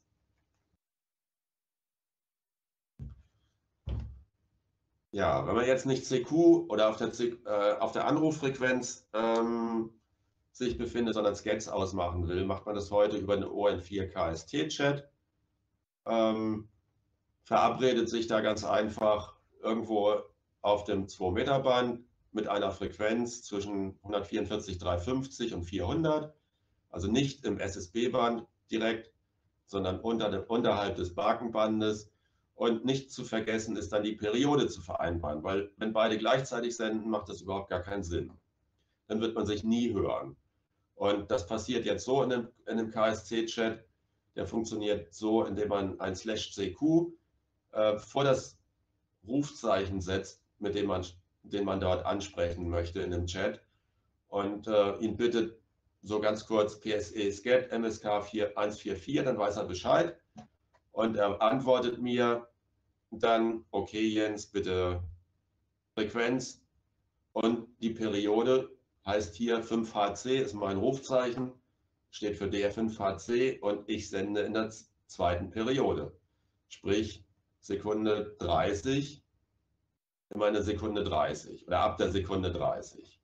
Ja, wenn man jetzt nicht C Q oder auf der, C, äh, auf der Anruffrequenz ähm, sich befindet, sondern Scats ausmachen will, macht man das heute über eine O N vier K S T-Chat. Ähm, verabredet sich da ganz einfach irgendwo auf dem zwei Meter Band mit einer Frequenz zwischen hundertvierundvierzig Punkt dreihundertfünfzig und vierhundert, also nicht im S S B-Band direkt, sondern unter dem, unterhalb des Markenbandes. Und nicht zu vergessen ist dann die Periode zu vereinbaren, weil wenn beide gleichzeitig senden, macht das überhaupt gar keinen Sinn. Dann wird man sich nie hören. Und das passiert jetzt so in einem, in einem K S C-Chat. Der funktioniert so, indem man ein Slash C Q äh, vor das Rufzeichen setzt, mit dem man, den man dort ansprechen möchte in dem Chat und äh, ihn bittet, so ganz kurz P S E Scat M S K eins vier vier, dann weiß er Bescheid und er antwortet mir dann, okay Jens, bitte Frequenz und die Periode heißt hier fünf H C, ist mein Rufzeichen, steht für D R fünf H C und ich sende in der zweiten Periode, sprich Sekunde dreißig, immer eine Sekunde dreißig oder ab der Sekunde dreißig.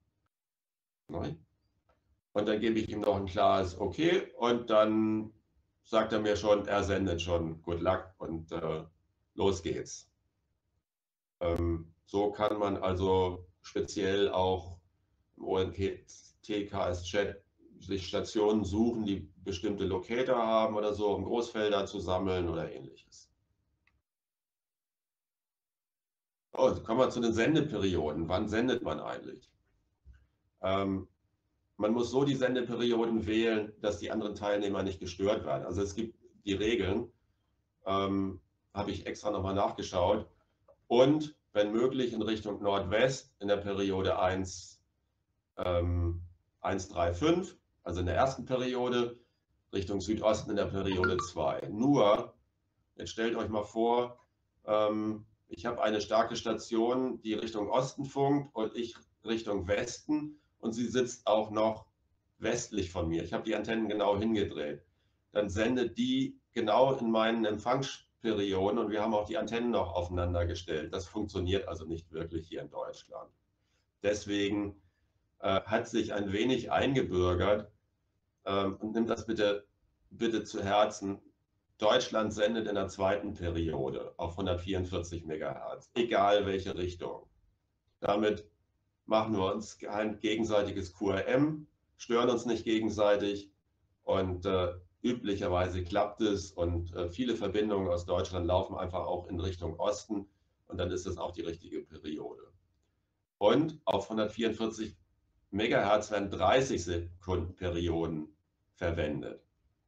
Und dann gebe ich ihm noch ein klares Okay und dann sagt er mir schon, er sendet schon, good luck und äh, los geht's. Ähm, so kann man also speziell auch im O N T K S-Chat sich Stationen suchen, die bestimmte Locator haben oder so, um Großfelder zu sammeln oder ähnliches. Oh, kommen wir zu den Sendeperioden. Wann sendet man eigentlich? Ähm, man muss so die Sendeperioden wählen, dass die anderen Teilnehmer nicht gestört werden. Also es gibt die Regeln, ähm, habe ich extra nochmal nachgeschaut. Und wenn möglich in Richtung Nordwest in der Periode eins, ähm, eins drei fünf, also in der ersten Periode, Richtung Südosten in der Periode zwei. Nur, jetzt stellt euch mal vor, ähm, ich habe eine starke Station, die Richtung Osten funkt und ich Richtung Westen und sie sitzt auch noch westlich von mir. Ich habe die Antennen genau hingedreht. Dann sendet die genau in meinen Empfangsperioden und wir haben auch die Antennen noch aufeinander gestellt. Das funktioniert also nicht wirklich hier in Deutschland. Deswegen äh, hat sich ein wenig eingebürgert ähm, und nimmt das bitte, bitte zu Herzen. Deutschland sendet in der zweiten Periode auf hundertvierundvierzig Megahertz, egal welche Richtung. Damit machen wir uns kein gegenseitiges Q R M, stören uns nicht gegenseitig und äh, üblicherweise klappt es und äh, viele Verbindungen aus Deutschland laufen einfach auch in Richtung Osten und dann ist es auch die richtige Periode. Und auf hundertvierundvierzig Megahertz werden dreißig Sekunden Perioden verwendet.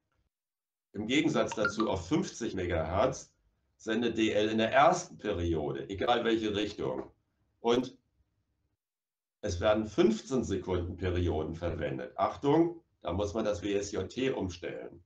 Im Gegensatz dazu auf fünfzig Megahertz sendet D L in der ersten Periode, egal welche Richtung. Und es werden fünfzehn Sekunden Perioden verwendet. Achtung, da muss man das W S J T umstellen.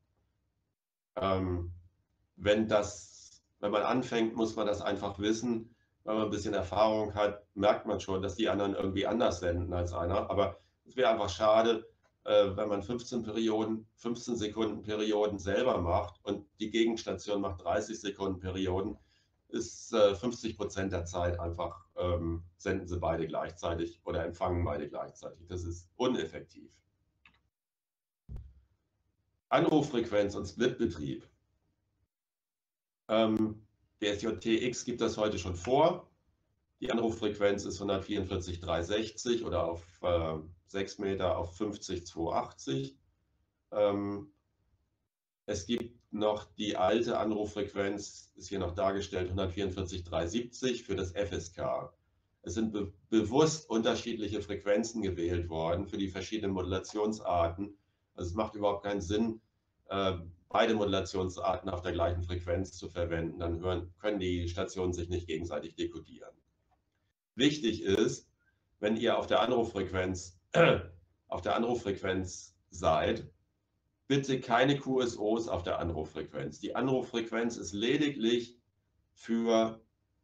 Ähm, wenn, das, wenn man anfängt, muss man das einfach wissen. Wenn man ein bisschen Erfahrung hat, merkt man schon, dass die anderen irgendwie anders senden als einer. Aber es wäre einfach schade, äh, wenn man fünfzehn Perioden, fünfzehn Sekunden Perioden selber macht und die Gegenstation macht dreißig Sekunden Perioden, ist äh, fünfzig Prozent der Zeit einfach, ähm, senden sie beide gleichzeitig oder empfangen beide gleichzeitig. Das ist uneffektiv. Anruffrequenz und Splitbetrieb. Ähm, W S J T X gibt das heute schon vor. Die Anruffrequenz ist hundertvierundvierzig dreihundertsechzig oder auf äh, sechs Meter auf fünfzig zweihundertachtzig. Ähm, es gibt noch die alte Anruffrequenz, ist hier noch dargestellt, hundertvierundvierzig dreihundertsiebzig für das F S K. Es sind be bewusst unterschiedliche Frequenzen gewählt worden für die verschiedenen Modulationsarten. Also es macht überhaupt keinen Sinn, äh, beide Modulationsarten auf der gleichen Frequenz zu verwenden. Dann hören, können die Stationen sich nicht gegenseitig dekodieren. Wichtig ist, wenn ihr auf der Anruffrequenz, auf der Anruffrequenz seid, bitte keine Q S Os auf der Anruffrequenz. Die Anruffrequenz ist lediglich für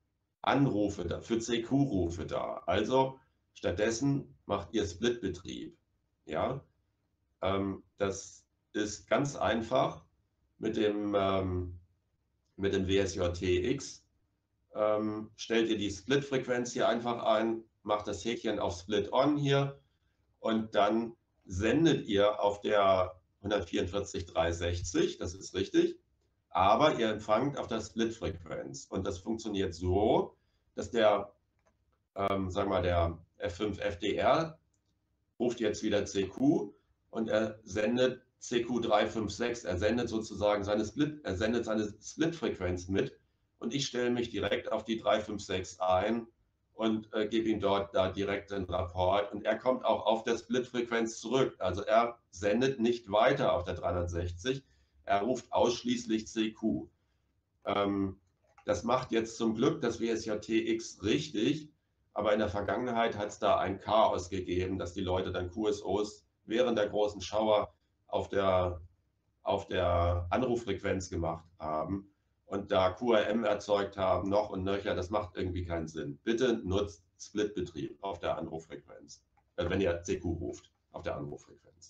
Anrufe da, für C Q-Rufe da. Also stattdessen macht ihr Splitbetrieb. Ja, ähm, das ist ganz einfach mit dem, ähm, mit dem W S J T X. Ähm, stellt ihr die Split-Frequenz hier einfach ein, macht das Häkchen auf Split On hier und dann sendet ihr auf der hundertvierundvierzig dreihundertsechzig, das ist richtig, aber ihr empfangt auf der Split-Frequenz und das funktioniert so, dass der, ähm, sagen wir mal, der F fünf F D R ruft jetzt wieder C Q und er sendet C Q dreihundertsechsundfünfzig, er sendet sozusagen seine Split, er sendet seine Split-Frequenz mit und ich stelle mich direkt auf die dreihundertsechsundfünfzig ein und äh, gebe ihm dort da direkt den Rapport und er kommt auch auf der Split-Frequenz zurück. Also er sendet nicht weiter auf der dreihundertsechzig, er ruft ausschließlich C Q. Ähm, das macht jetzt zum Glück das W S J T X richtig, aber in der Vergangenheit hat es da ein Chaos gegeben, dass die Leute dann Q S Os während der großen Schauer auf der, auf der Anruffrequenz gemacht haben und da Q R M erzeugt haben, noch und nöcher. Das macht irgendwie keinen Sinn. Bitte nutzt Splitbetrieb auf der Anruffrequenz, äh, wenn ihr C Q ruft, auf der Anruffrequenz.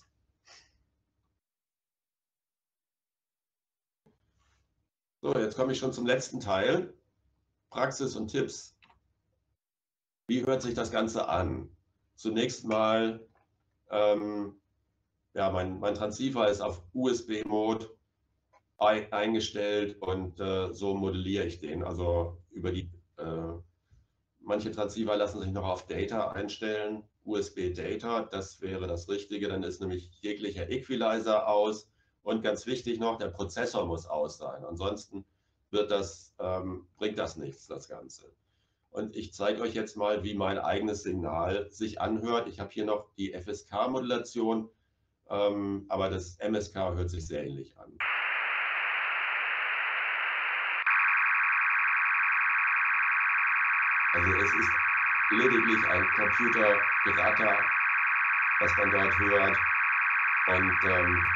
So, jetzt komme ich schon zum letzten Teil. Praxis und Tipps. Wie hört sich das Ganze an? Zunächst mal, ähm, ja, mein, mein Transceiver ist auf U S B-Mode eingestellt und äh, so modelliere ich den. Also über die, äh, manche Transceiver lassen sich noch auf Data einstellen, U S B Data, das wäre das Richtige. Dann ist nämlich jeglicher Equalizer aus und ganz wichtig noch, der Prozessor muss aus sein. Ansonsten wird das, ähm, bringt das nichts, das Ganze. Und ich zeige euch jetzt mal, wie mein eigenes Signal sich anhört. Ich habe hier noch die F S K-Modulation, ähm, aber das M S K hört sich sehr ähnlich an. Also es ist lediglich ein Computergeratter, was man dort hört. Und ähm,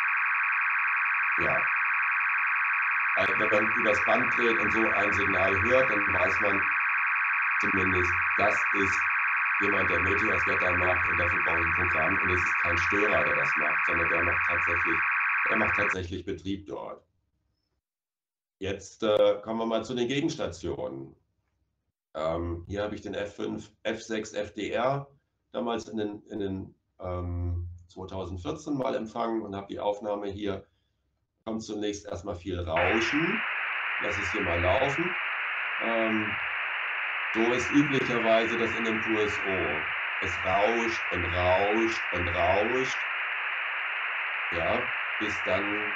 ja, wenn man übers Band dreht und so ein Signal hört, dann weiß man zumindest, das ist jemand, der Meteoscatter macht, und dafür brauche ich ein Programm, und es ist kein Störer, der das macht, sondern der macht tatsächlich, der macht tatsächlich Betrieb dort. Jetzt äh, kommen wir mal zu den Gegenstationen. Ähm, hier habe ich den F fünf, F sechs F D R damals in den, in den ähm, zweitausendvierzehn mal empfangen und habe die Aufnahme hier. Kommt zunächst erstmal viel Rauschen. Lass es hier mal laufen. Ähm, so ist üblicherweise das in dem Q S O. Es rauscht und rauscht und rauscht. Ja, bis dann,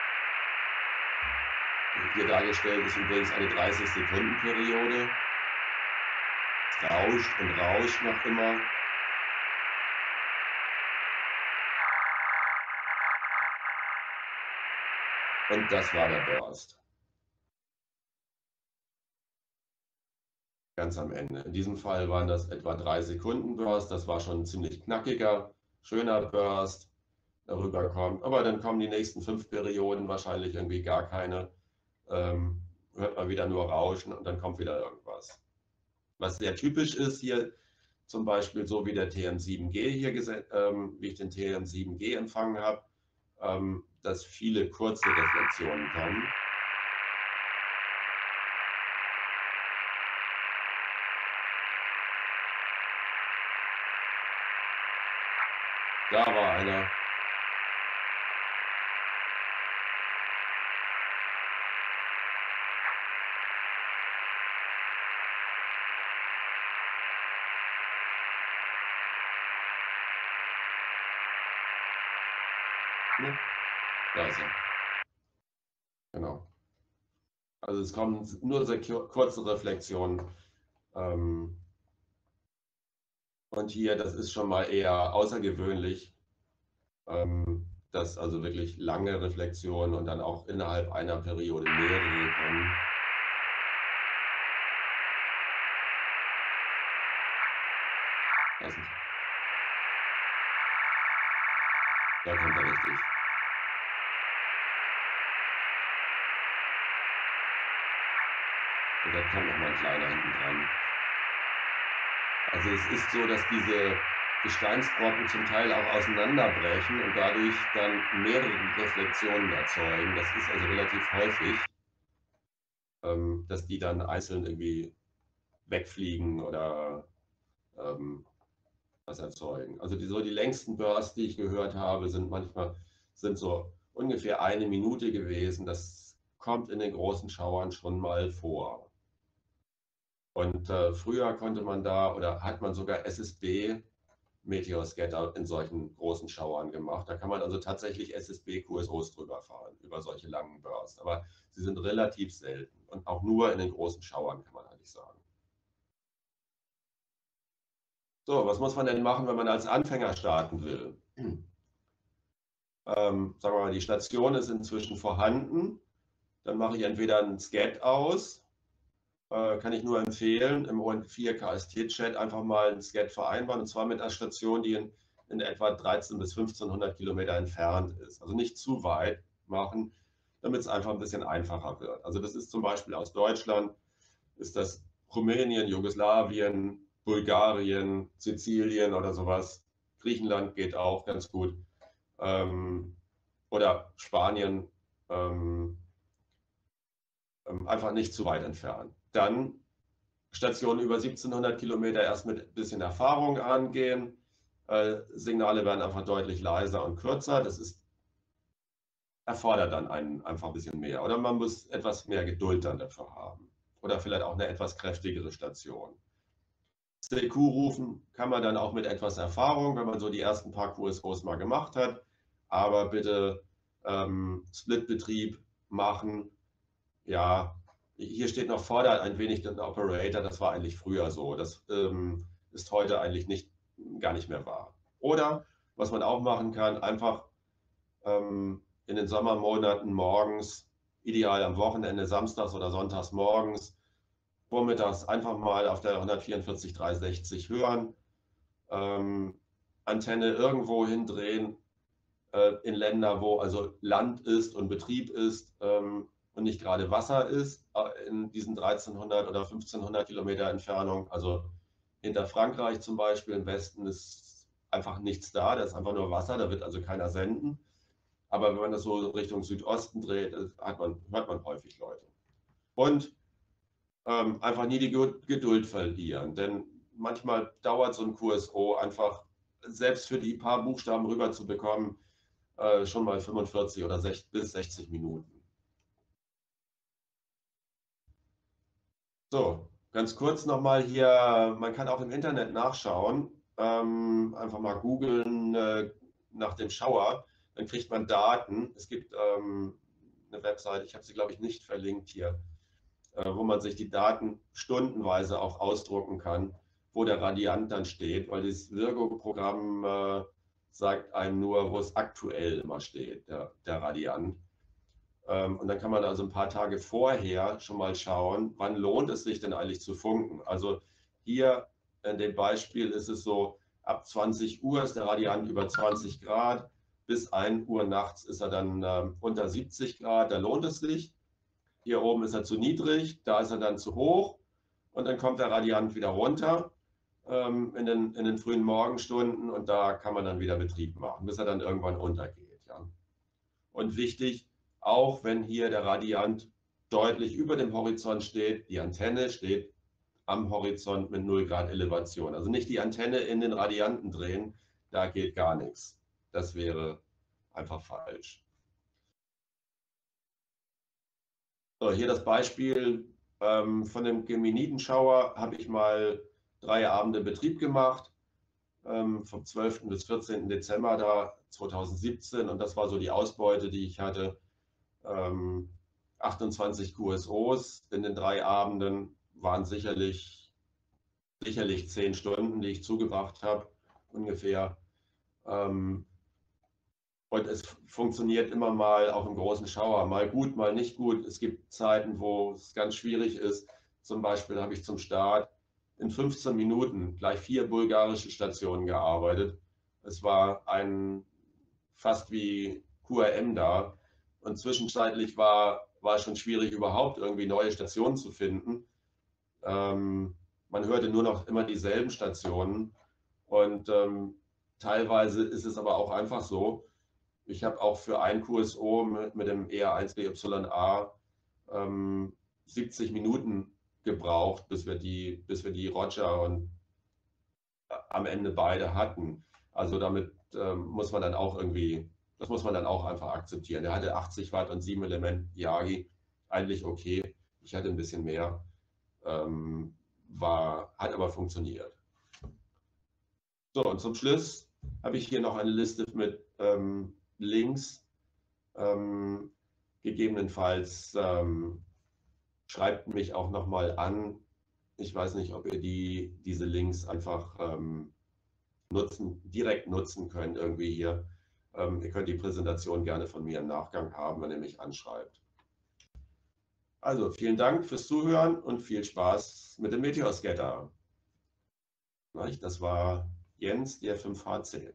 hier dargestellt ist übrigens eine dreißig Sekunden Periode. Es rauscht und rauscht noch immer. Und das war der Burst. Ganz am Ende. In diesem Fall waren das etwa drei Sekunden Burst. Das war schon ein ziemlich knackiger, schöner Burst, der rüberkommt. Aber dann kommen die nächsten fünf Perioden wahrscheinlich irgendwie gar keine. Ähm, hört man wieder nur Rauschen und dann kommt wieder irgendwas. Was sehr typisch ist hier, zum Beispiel so wie der T M sieben G hier, ähm, wie ich den T M sieben G empfangen habe, ähm, dass viele kurze Reflexionen kommen. Da war einer. Ne? Da ist er. Genau. Also es kommen nur sehr kurze Reflexionen. Ähm, und hier, das ist schon mal eher außergewöhnlich, ähm, dass also wirklich lange Reflexionen und dann auch innerhalb einer Periode mehrere kommen. Also, da kommt er richtig. Und da kommt noch mal ein kleiner hinten dran. Also es ist so, dass diese Gesteinsbrocken zum Teil auch auseinanderbrechen und dadurch dann mehrere Reflexionen erzeugen. Das ist also relativ häufig, ähm, dass die dann einzeln irgendwie wegfliegen oder ähm, was erzeugen. Also die, so die längsten Bursts, die ich gehört habe, sind manchmal sind so ungefähr eine Minute gewesen. Das kommt in den großen Schauern schon mal vor. Und äh, früher konnte man da oder hat man sogar S S B Meteoscatter in solchen großen Schauern gemacht. Da kann man also tatsächlich S S B Q S Os drüber fahren, über solche langen Bursts. Aber sie sind relativ selten und auch nur in den großen Schauern, kann man eigentlich sagen. So, was muss man denn machen, wenn man als Anfänger starten will? Ähm, sagen wir mal, die Station ist inzwischen vorhanden. Dann mache ich entweder einen Scat aus, äh, kann ich nur empfehlen, im O N vier K S T-Chat einfach mal einen Scat vereinbaren, und zwar mit einer Station, die in, in etwa dreizehn bis fünfzehnhundert Kilometer entfernt ist. Also nicht zu weit machen, damit es einfach ein bisschen einfacher wird. Also das ist zum Beispiel aus Deutschland, ist das Rumänien, Jugoslawien, Bulgarien, Sizilien oder sowas. Griechenland geht auch ganz gut. Ähm, oder Spanien, ähm, einfach nicht zu weit entfernt. Dann Stationen über siebzehnhundert Kilometer erst mit ein bisschen Erfahrung angehen. Äh, Signale werden einfach deutlich leiser und kürzer. Das ist, erfordert dann einen einfach ein bisschen mehr. Oder man muss etwas mehr Geduld dann dafür haben. Oder vielleicht auch eine etwas kräftigere Station. C Q rufen kann man dann auch mit etwas Erfahrung, wenn man so die ersten paar Q S Os mal gemacht hat. Aber bitte ähm, Split-Betrieb machen. Ja, Hier steht noch Vorder ein wenig der Operator, das war eigentlich früher so. Das ähm, ist heute eigentlich nicht, gar nicht mehr wahr. Oder was man auch machen kann, einfach ähm, in den Sommermonaten morgens, ideal am Wochenende, samstags oder sonntags morgens, vormittags einfach mal auf der hundertvierundvierzig dreihundertsechzig hören, ähm, Antenne irgendwo hindrehen, äh, in Länder, wo also Land ist und Betrieb ist ähm, und nicht gerade Wasser ist, äh, in diesen dreizehnhundert oder fünfzehnhundert Kilometer Entfernung. Also hinter Frankreich zum Beispiel im Westen ist einfach nichts da, da ist einfach nur Wasser, da wird also keiner senden. Aber wenn man das so Richtung Südosten dreht, hat man, hört man häufig Leute. Und ähm, einfach nie die Geduld verlieren, denn manchmal dauert so ein Q S O einfach, selbst für die paar Buchstaben rüber zu bekommen, äh, schon mal fünfundvierzig oder sechzig bis sechzig Minuten. So, ganz kurz nochmal hier, man kann auch im Internet nachschauen, ähm, einfach mal googeln äh, nach dem Schauer, dann kriegt man Daten. Es gibt ähm, eine Website, ich habe sie glaube ich nicht verlinkt hier, äh, wo man sich die Daten stundenweise auch ausdrucken kann, wo der Radiant dann steht, weil das Virgo-Programm äh, sagt einem nur, wo es aktuell immer steht, der, der Radiant. Ähm, und dann kann man also ein paar Tage vorher schon mal schauen, wann lohnt es sich denn eigentlich zu funken. Also hier in dem Beispiel ist es so, ab zwanzig Uhr ist der Radiant über zwanzig Grad, bis ein Uhr nachts ist er dann ähm, unter siebzig Grad, da lohnt es sich. Hier oben ist er zu niedrig, da ist er dann zu hoch und dann kommt der Radiant wieder runter ähm, in, den, in den frühen Morgenstunden und da kann man dann wieder Betrieb machen, bis er dann irgendwann untergeht. Ja. Und wichtig, auch wenn hier der Radiant deutlich über dem Horizont steht, die Antenne steht am Horizont mit null Grad Elevation. Also nicht die Antenne in den Radianten drehen, da geht gar nichts. Das wäre einfach falsch. So, hier das Beispiel ähm, von dem Geminiden-Schauer habe ich mal drei Abende Betrieb gemacht, ähm, vom zwölften bis vierzehnten Dezember da zweitausendsiebzehn und das war so die Ausbeute, die ich hatte. Ähm, achtundzwanzig Q S Os in den drei Abenden waren sicherlich, sicherlich zehn Stunden, die ich zugebracht habe, ungefähr. Ähm, und es funktioniert immer mal auch im großen Schauer, mal gut, mal nicht gut. Es gibt Zeiten, wo es ganz schwierig ist. Zum Beispiel habe ich zum Start in fünfzehn Minuten gleich vier bulgarische Stationen gearbeitet. Es war ein fast wie Q R M da. Und zwischenzeitlich war, war es schon schwierig, überhaupt irgendwie neue Stationen zu finden. Ähm, man hörte nur noch immer dieselben Stationen. Und ähm, teilweise ist es aber auch einfach so, ich habe auch für ein Q S O mit, mit dem E R eins B Y A ähm, siebzig Minuten gebraucht, bis wir die, bis wir die Roger und äh, am Ende beide hatten. Also damit ähm, muss man dann auch irgendwie, das muss man dann auch einfach akzeptieren. Er hatte achtzig Watt und sieben Element Yagi, eigentlich okay. Ich hatte ein bisschen mehr, ähm, war, hat aber funktioniert. So, und zum Schluss habe ich hier noch eine Liste mit ähm, Links. Ähm, gegebenenfalls ähm, schreibt mich auch nochmal an. Ich weiß nicht, ob ihr die, diese Links einfach ähm, nutzen, direkt nutzen könnt irgendwie hier. Ähm, ihr könnt die Präsentation gerne von mir im Nachgang haben, wenn ihr mich anschreibt. Also vielen Dank fürs Zuhören und viel Spaß mit dem Meteoscatter. Das war Jens, der fünf H C.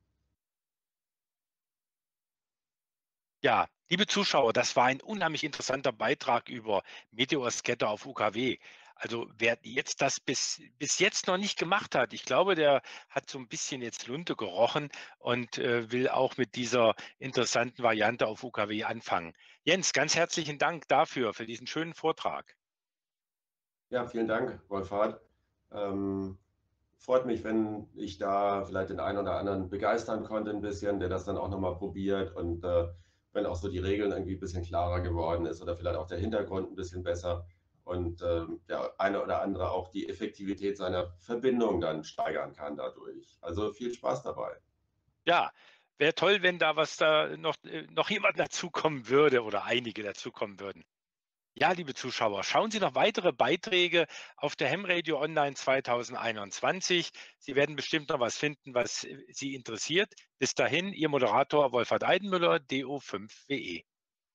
Ja, liebe Zuschauer, das war ein unheimlich interessanter Beitrag über Meteoscatter auf U K W. Also wer jetzt das bis, bis jetzt noch nicht gemacht hat, ich glaube, der hat so ein bisschen jetzt Lunte gerochen und äh, will auch mit dieser interessanten Variante auf U K W anfangen. Jens, ganz herzlichen Dank dafür, für diesen schönen Vortrag. Ja, vielen Dank, Wolfhard. Ähm, freut mich, wenn ich da vielleicht den einen oder anderen begeistern konnte ein bisschen, der das dann auch nochmal probiert und äh, wenn auch so die Regeln irgendwie ein bisschen klarer geworden ist oder vielleicht auch der Hintergrund ein bisschen besser und äh, der eine oder andere auch die Effektivität seiner Verbindung dann steigern kann dadurch. Also viel Spaß dabei. Ja, wäre toll, wenn da was da noch, äh, noch jemand dazukommen würde oder einige dazukommen würden. Ja, liebe Zuschauer, schauen Sie noch weitere Beiträge auf der Ham Radio Online zweitausendeinundzwanzig. Sie werden bestimmt noch was finden, was äh, Sie interessiert. Bis dahin, Ihr Moderator Wolfhard Eidenmüller, D O fünf W E.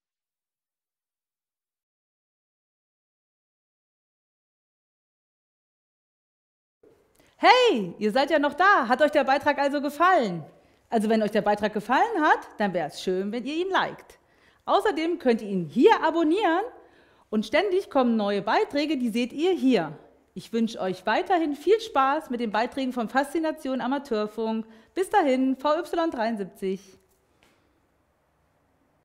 Hey, ihr seid ja noch da. Hat euch der Beitrag also gefallen? Also wenn euch der Beitrag gefallen hat, dann wäre es schön, wenn ihr ihn liked. Außerdem könnt ihr ihn hier abonnieren und ständig kommen neue Beiträge, die seht ihr hier. Ich wünsche euch weiterhin viel Spaß mit den Beiträgen von Faszination Amateurfunk. Bis dahin, V Y dreiundsiebzig.